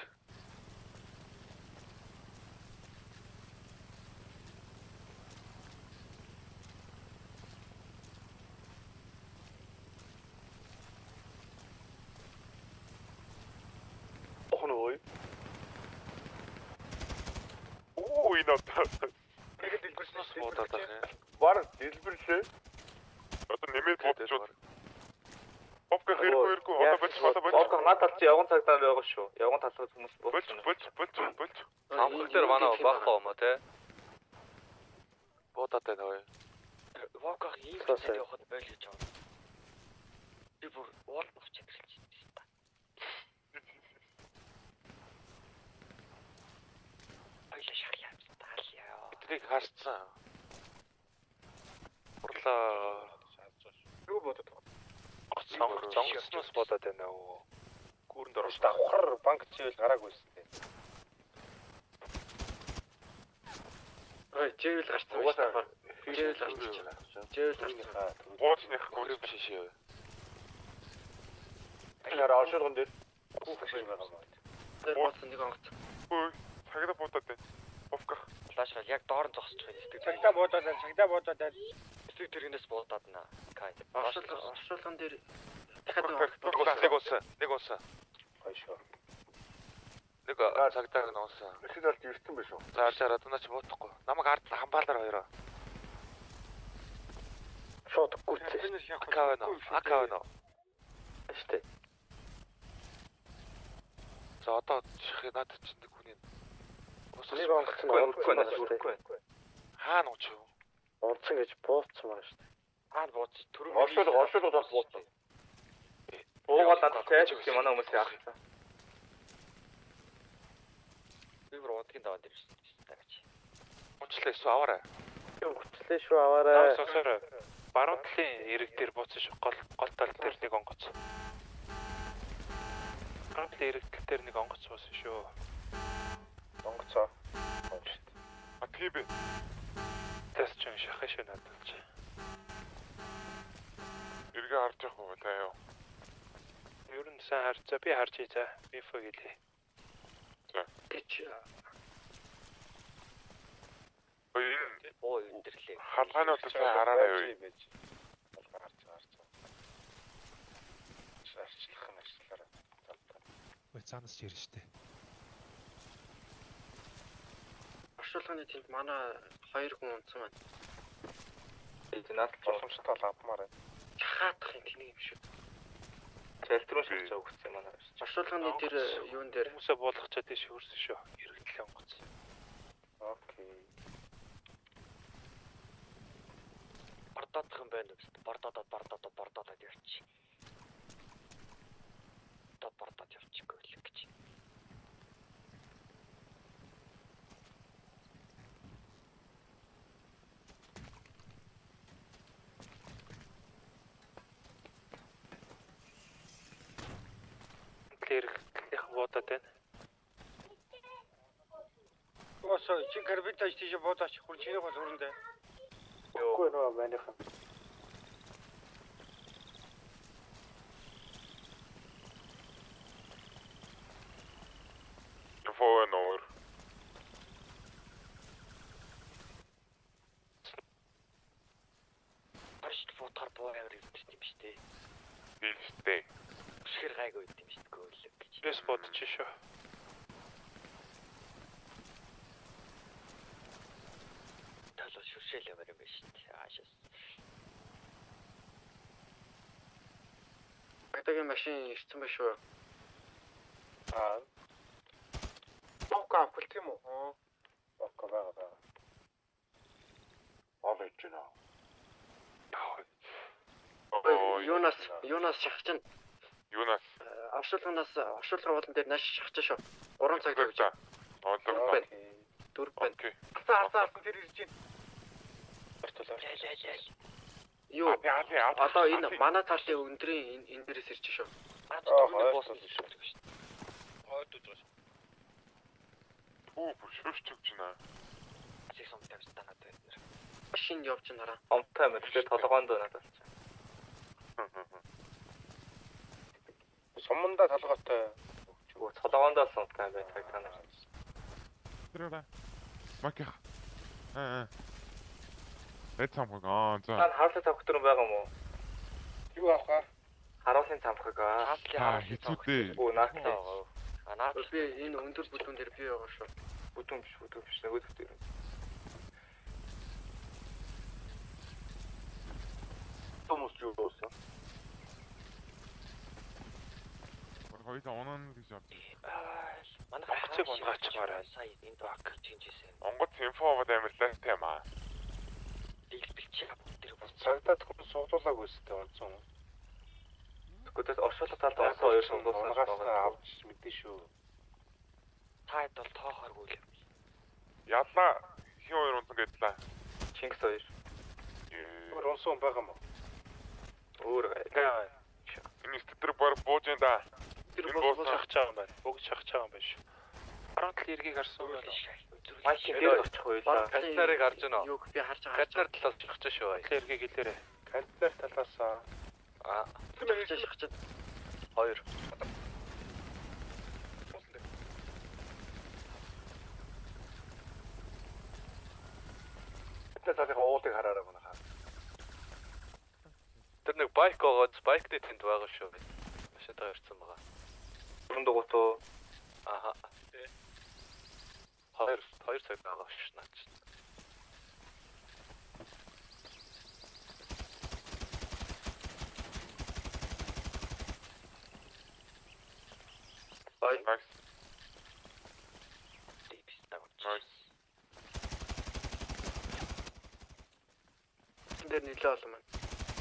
Ой. Ой, надад. Тэгээд дэлбэрснээс бодоод байгаа. Бар дэлбэрлээ. Одоо нэмээд бодчиход. Попка хэрхүүргүй одоо бич одоо бич. Попка надад чи явган цагдаа байгаа шүү. Явган талаас хүмүүс бич бич бич бич. Амхаг дээр манай баахаа юм те. Бодоод байна ой. Воках ийм зүйл явахад байл гэж байна. Би бүр уул бовч ирэлж байна. Ойлоо шахлаа. Таалъя. Тэрийг харцсан. Урлаа. Юу бодод байгаа? Сонгоцноос бодоод байна уу? Гүүрэнд орж давхар банк чивэл гараагүйсэн тийм. Ой, чивэл гарсан. Угаасаа чивэл гарсан. Чивэл гарсан. Гооцных гөрөв биш шүү. Тэр аашрын дээр хүүхэн байгаа юм. Тэр гооцсон нэг онгоц. Ой, цагда бодоод байна. Овка. Флашаа яг доор нь зогсож байна. Цагтаа бодоод байна, цагтаа бодоод байна. Эсвэл тэрнээс бодоод наа. Кай. Оршуулган оршуулган дээр дахиад нэг унсан, нэг унсан. Гойшоо. Нэг цагтаа нэг унсан. Ихэнх алд ирсэн биш үү? За чараад наач бодохгүй. Намайг ард хамбаалаар хоёроо. Шот гүцээ. Акавно, акавно. Аштай. За одоо чих надад ч нэг хүний. Нэг онгоц нь онцгүй байна. Хаана уч юу? Онцсон гэж бууцсан байна шүү дээ. Хаана бууц? Төрөв. Оршуулга, оршуулгаас бууцсан. Уугаад татчих юм манай хүмүүс яах. Би бүр удгийн даваад ирсэн гэж. Унчлаа шүү аваарай. Унчлаа шүү аваарай. Сонсороо. Баруун талын эрэг дээр бууцсан шүү. Гол гол тал дээр нэг онгоц. Баруун талын эрэг тал дээр нэг онгоц буусан шүү. Онгоцоо. А тийм. Тэс ч шахах шүү надад ч. Эргээ харж явах уу та юу? Ер нь сайн харж за би харж ийзаа. Би фоглээ. За. Тэч. Ой, ой өндөрлээ. Халгаанууд сайн хараарай юу? Халгаар харж харж. Шаарчлах нь ажиллаарай. Ой цаанаас ч ирнэ штэ. Оршуулганы тэнд манай хоёр хүн унтсан байна. Тэгээд наад боломжтой л авмаар байна. Хаадах юм тэнийг юм шүү. Цэлтрүүн шилж өгсөн манай. Оршуулганы тэр юун дээр хүмүүсээ болгочоо тийш хөрсөн шүү. Иргэдэл онгоц. Окей. Бардадах юм байна уу? Бардадад бардадад бардадад явчих. Та бардад явчих гээл гэж. буудаад байна. Ос чи карбитаж тийш буудаач хурж чиний бол өрөндөө. Үгүй нөө манайхан. Фоо ноор. Арш фотор боо авир юм биш үү? Билстэй. Шгэр гайгүй юм биш үү гөлөг гэж. Бэс бодчих шүү. Талаа шүршээл яваар юм биш үү? Аашаас. Багтагийн машин ирсэн байх шүү. Аа. Бокка авах тийм үү? Аа. Бокка байгаа байгаа. Авч гинэ. Юунаас юунаас шахчихна. Юунаас? Авшуулганаас авшуулгын уулан дээр нааш шахчих шүү. гурван цаг явж. Оолоо. Дөрв байна. Окей. Асаа асаа тэр ирж байна. Ортол ортол. Юу? Одоо энэ манай талын өндрийн энэ дээрээс ирж шүү. Аа дөрөвний босс л шүү. Хойд үзэж. Түү бүшрөж чигчнэ. Сиксом тавьсан танаад байна. Машин явж нараа. Онтой юм. Тэгээ толгоонд надад. Суманда талгаатай. Чөө толгоондоо сонтой юм байна та нар. Тэрэ. Макя. Аа. Эт самхаг аа за. Тань хаалт тавхтар байгаа юм уу? Юу авах вэ? Харуулын цамхаг аа. Аа хэцүүтэй. Оо наатлаа. А наад би энэ өндөр бүтүүн дээр би байгаа шүү. Бүтүүн биш, бүтүүн биш. Нөгөө төвтөр. Томос юу болсон? Хоёр онон гэж авч. Аа манай хацэг унгачмаараа сая энэ баг чинжсэн. Онгоц инфо аваад амирлаа тийм аа. Дэлбэлч тэр бос цагдаад хүн суулуулаагүй өстэй онцон. Тэгвэл оршуулга талд онцоо хоёр сундуулсан байгаа авч мэдэн шүү. Таад бол тоохооргүй л. Ялла хин хоёр унтан гэдлээ. Чингис хоёр. Өөр унсан байгаа юм уу? Өөр гай. Энэ стер бар бууж энэ да. Тэр бос шахаж байгаа юм байна. Бүгд шахаж байгаа юм байна шүү. Баруун талын эргийг харсан уу? Машин дээр очих байлаа. Кантнарыг харж байна уу? Юу би харж байгаа. Кантнар талаас шахаж шүү. Талын эргийг хэлээрэй. Кантнар талаас аа. Тэр шахаж. Хоёр. Тэд уулыг хараарай манайхаа. Тэр нэг байк гоод байкны тэнд байгаа шүү. Машинтаа ирсэн байгаа. Бүрэн дугуйтуу. Аха. Хоёр хоёр цаг байгаа ш наач. Ой. Nice. Nice. Тэр нэлээ олон маань.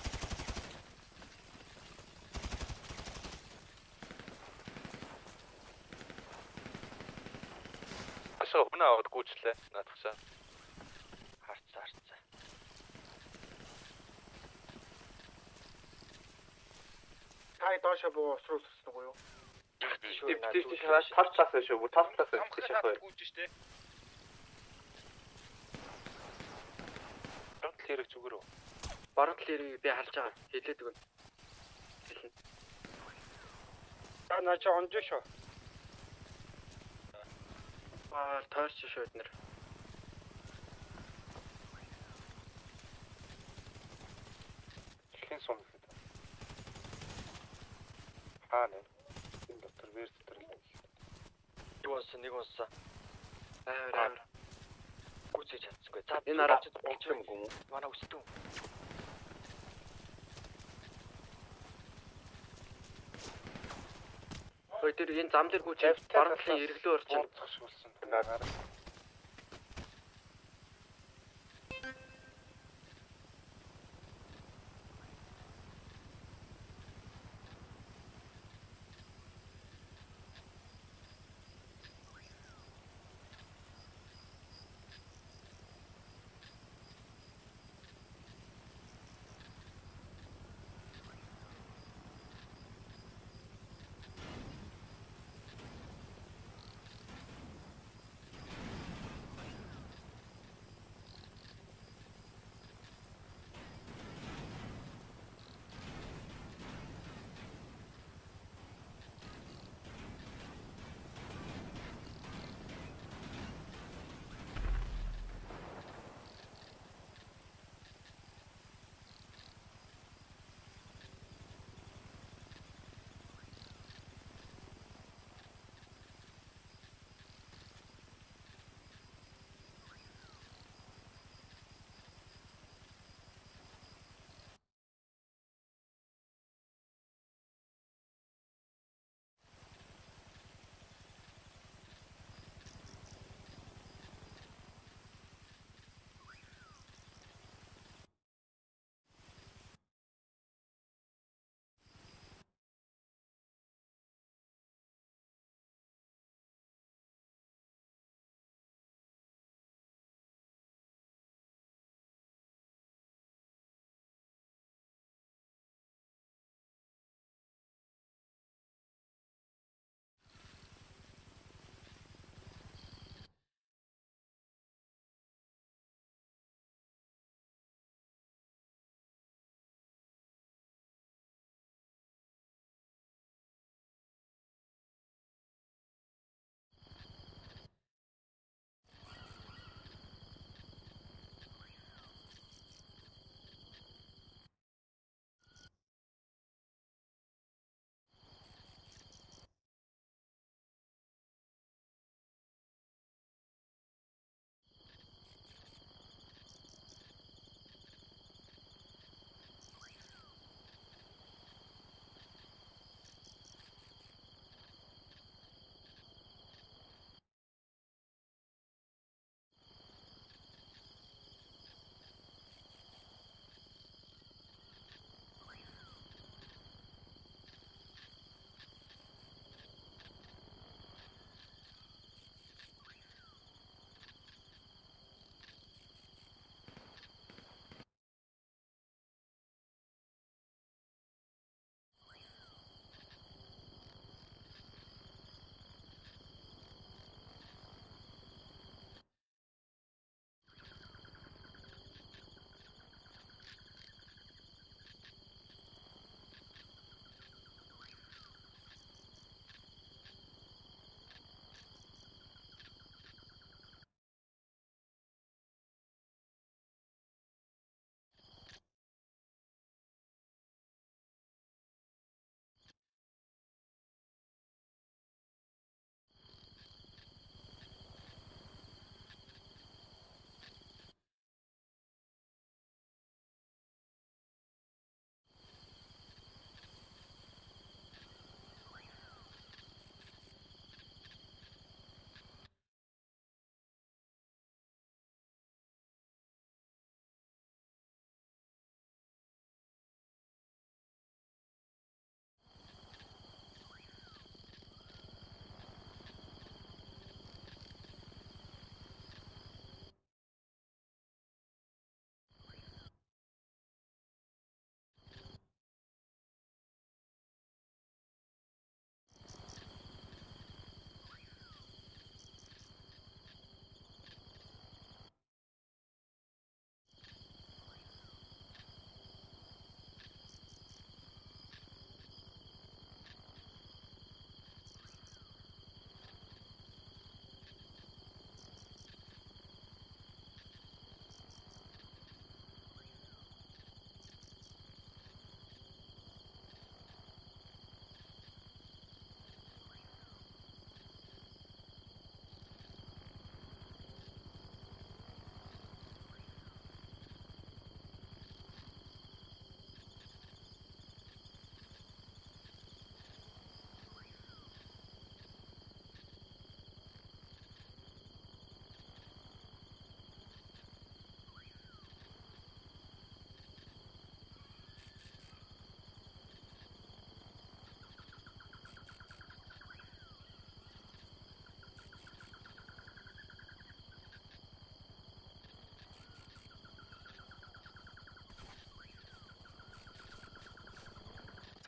Ашиг хүн аваад гүйчлээ наадахшаа. Харцаа харцаа. Тай доошо буу усруу усрсан уу юу? Тип тип тип хаваа тал талаас шүү. Бүр тал талаас шүү. Хамхнаад гүйж штэ. Баруун талын хэрэг зүгээр үү? Баруун талын хэрэг би харж байгаа. Хэлээд өгнө. Хэлнэ. Аа наа чи онж шүү. Аа таарч шүү эднэр. Хэн сум гэдэг. Аа нэ. Энэ доктор верс дээр л. Юу болсон нэг унсаа. Аа аа. Гүцэж чадсангүй. За энэ араа уулзсан юм. Манай өстөн. Хөөе тэр энэ зам дээр гүч баруун талын эргэлөө орчин. Цогшуулсан. Наараа.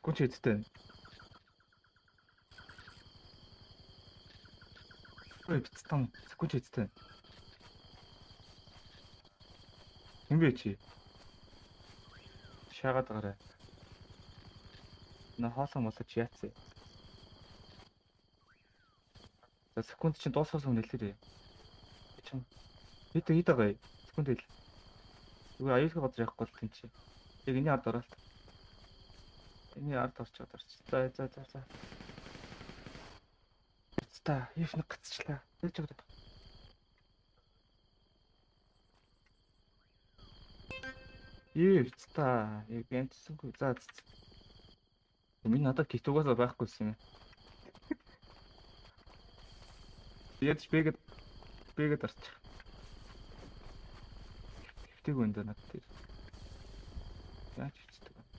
Секунд хэдтэй. Ой бицтан секунд хэдтэй. Юм бэ чи? Шагаад гараа. На хаалга молож яац. За секунд чинь дуусахаас өмнө хэлээрээ. Чин хэд хэд байгаа. Секунд хэл. Зүгээр аюулгүй газар явахгүй л тийм чи. Яг энэ ард оролт. Энэ ард орчод орч. За за за за. Та яв нэг гацчлаа. Яаж өгдөг. Ээ та яг янцсангүй. За. Миний надад китугаас байхгүйсэн юм. Тэгээд бэгэд бэгэд арчих. Хөвтэйг өндөр над дээр. Яаж хийдэг вэ?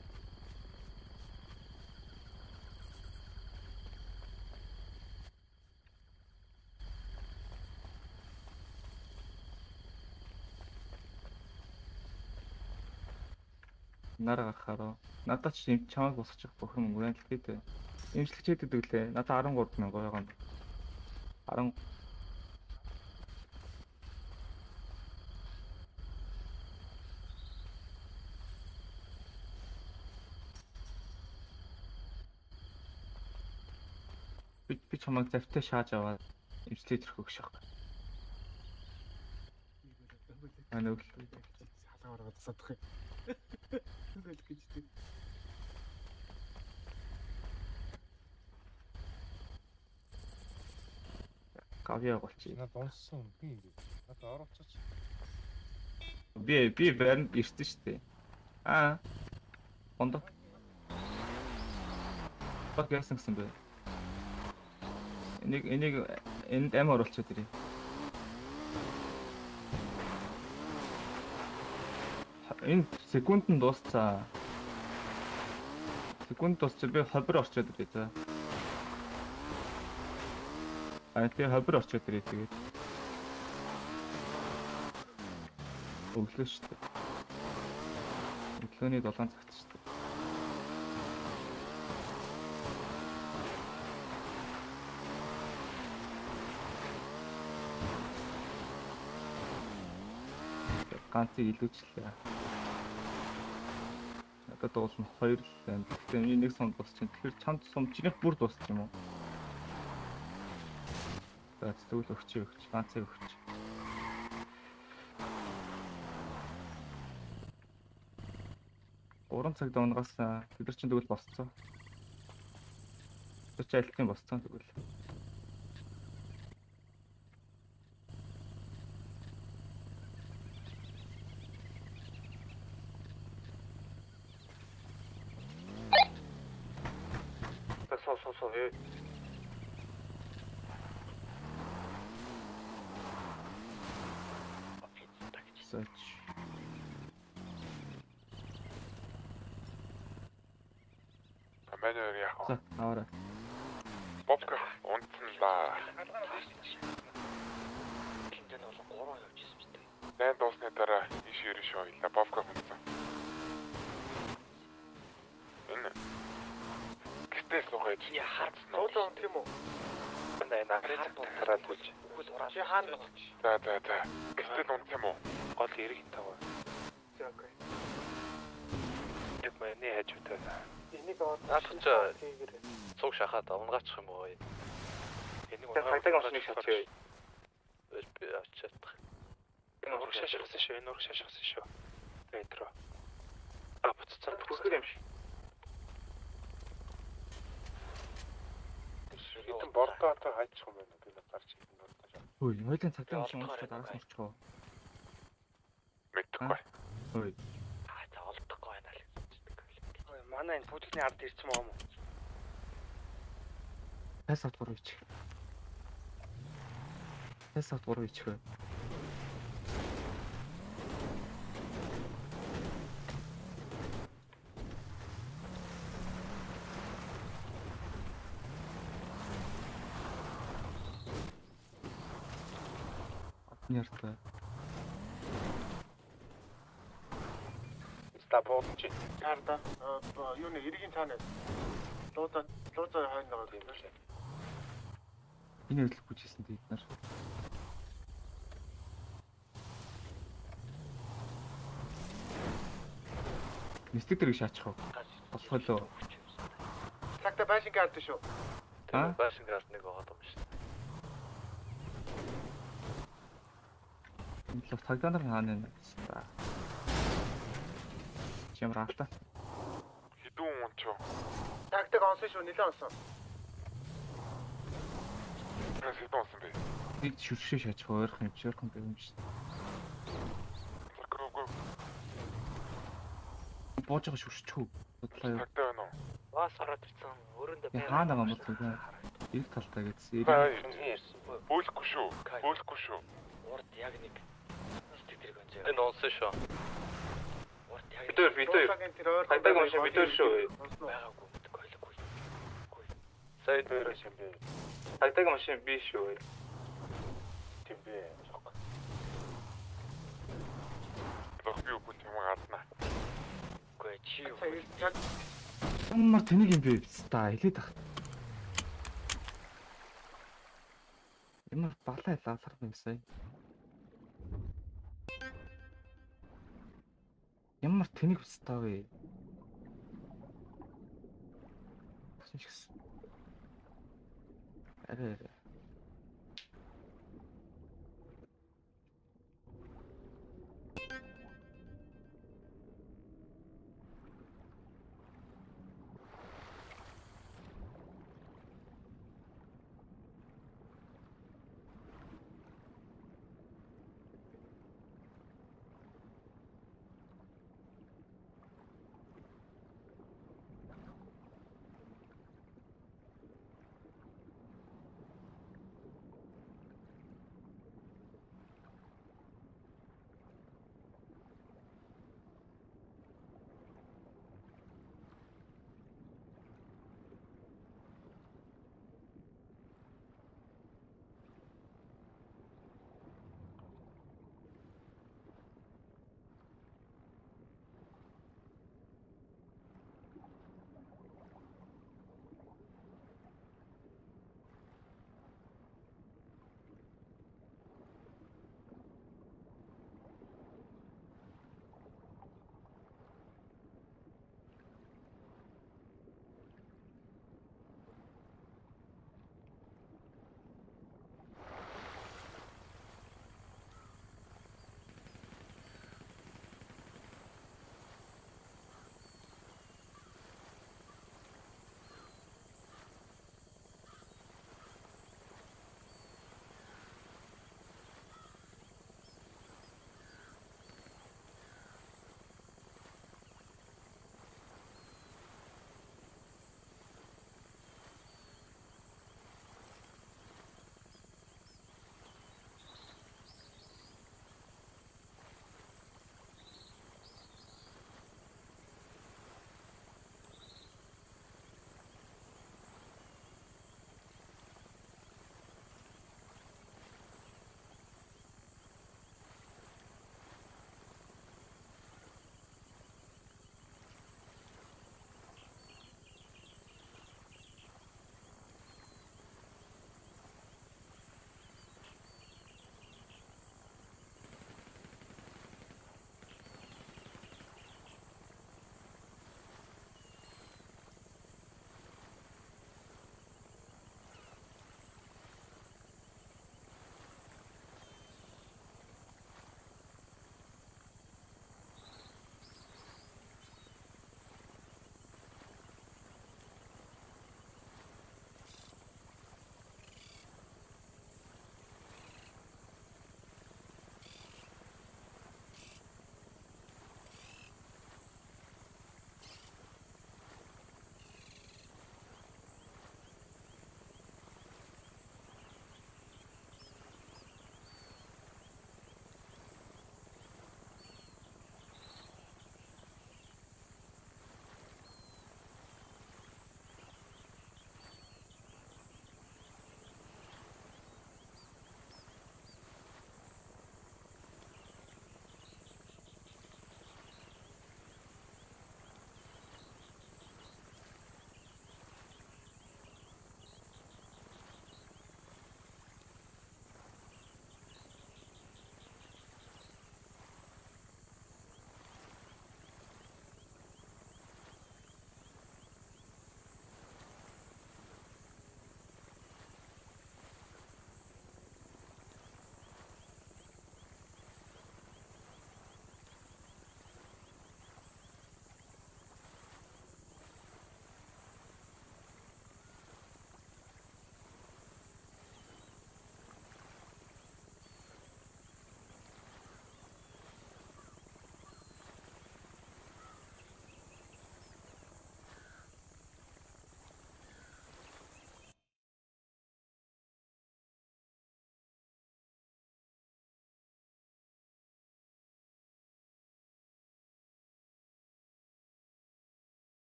Нараа гарахаараа надад ч юм чамайг босчих бүх юм үргэлжлэхэд имжлэгчээд идэг лээ. Надад арван гурав мянга байгаа юм. арван би би чамайг завтай шааж аваад имжлээд ирэх өгш байгаа. Анаа өглөө салгаа ороод засадах юм. Тэгэл гэж тийм. Кавья болчих. Надад унссан би ингэ. Надад оруулчих. Би би баринд ирсэн шүү дээ. Аа. Хондоо. Баг яасан гэсэн бэ? Энийг энийг энд ам оруулчих дэрээ. Энэ секундд дуусцаа. Секунд дуусч би хобор орчоод ирээ за. А тэгээ хобор орчоод ирээ тэгээд. Өглөө шүү дээ. Өглөөний долоон цагт шүү дээ. Ганцыг илүүчлээ. Надад дуус нь хоёр л байна. Тэгээ нэг сон дуусчих. Тэгэхээр чамд сум чиний бүр дуусчих юм уу? За тэгвэл өгч өгч ганцыг өгч. Уран цаг дунгаас бид нар чинь тэгвэл босцоо. Тэр чинь айлтын босцоо тэгвэл. Соо соо соо ээ. Сач. Манер яах вэ? За, аваарай. Бобка унтсанлаа. Тэнд бол гурван явж ирсэн биз дээ. Нэн дуусны дараа иш ирэх шойлла. Бобка унтсан. Энэ гэтэл суугаж я харц нуулаа тийм үү? Наа наа тараад үлж. Чи хаана болч? За за за. Гэтэл унтсан юм уу? Гол эрэг тав. За окей. Яг мэний хажуутай. Энийг наадах чи цуг шахаад унгаачих юм уу? Энийг унгаадаг машиныг шатчих. Би очиадах. Энэ ураг шашгасан шүү. Энэ ураг шашгасан шүү. Метро. А буццаа бүхэл юм шиг. Хитэн бордоотой хайчих юм байна. Би гарч ирсэн бордоо. Ой, хоёулын цагтаа машин уншаад араас мөрчих уу? Мэдхгүй. Ой. Аа за олдохгүй байна л. Ой, манай энэ бүтгэний ард ирсэн юм уу? Тас авт гурав ичих. Тас авт гурав ичих. Нэртэй. Ста бодчих. Харда. Юуны эргийн цаанаас Луудаа луудаа хойно байгаа юм байна. Энэ хэвлэл бүжсэн бид нар. Мистик дэрэг шаачих уу? Болохоо. Цагта байшин карт шүү. Аа? Байшин карт нэг байгаа юм шүү. Энэ л цагдаа нар хаана нэ? Чимэр алта. Хідүүн он ч. Тактик онсон шүү, нэлээд онсон. Бас хідүүн онсон бэ. Нэг шүршээ шаачих ойрхон юм, ойрхон байв юм шүү. Гоо. Боож байгаа шүршчихв. Бодлоо. Тагтаа байна уу? Бас ороод ирсэн. Өрөөндөө байна. Хаана байгаа юм бэ? Ирэх талтай гэсэн. Бөөлөхгүй шүү. Бөөлөхгүй шүү. Урд яг нэг сэтгэл гонж. Энэ онсон шүү. Битэр битэр. Тагтаг онш битэр шүү. Байгаагүй мэдгүй ойлгүй. Сайд дээр шим би. Тагтаг онш би шүү. Тийм би. Лохби үгүй юм гадна. Гүй чи юу? Ямар тэнийг юм бэ? Ста хэлээд тах. Ямар балай лазар юм сая. Ямар тэнийг ста вэ? Арай арай.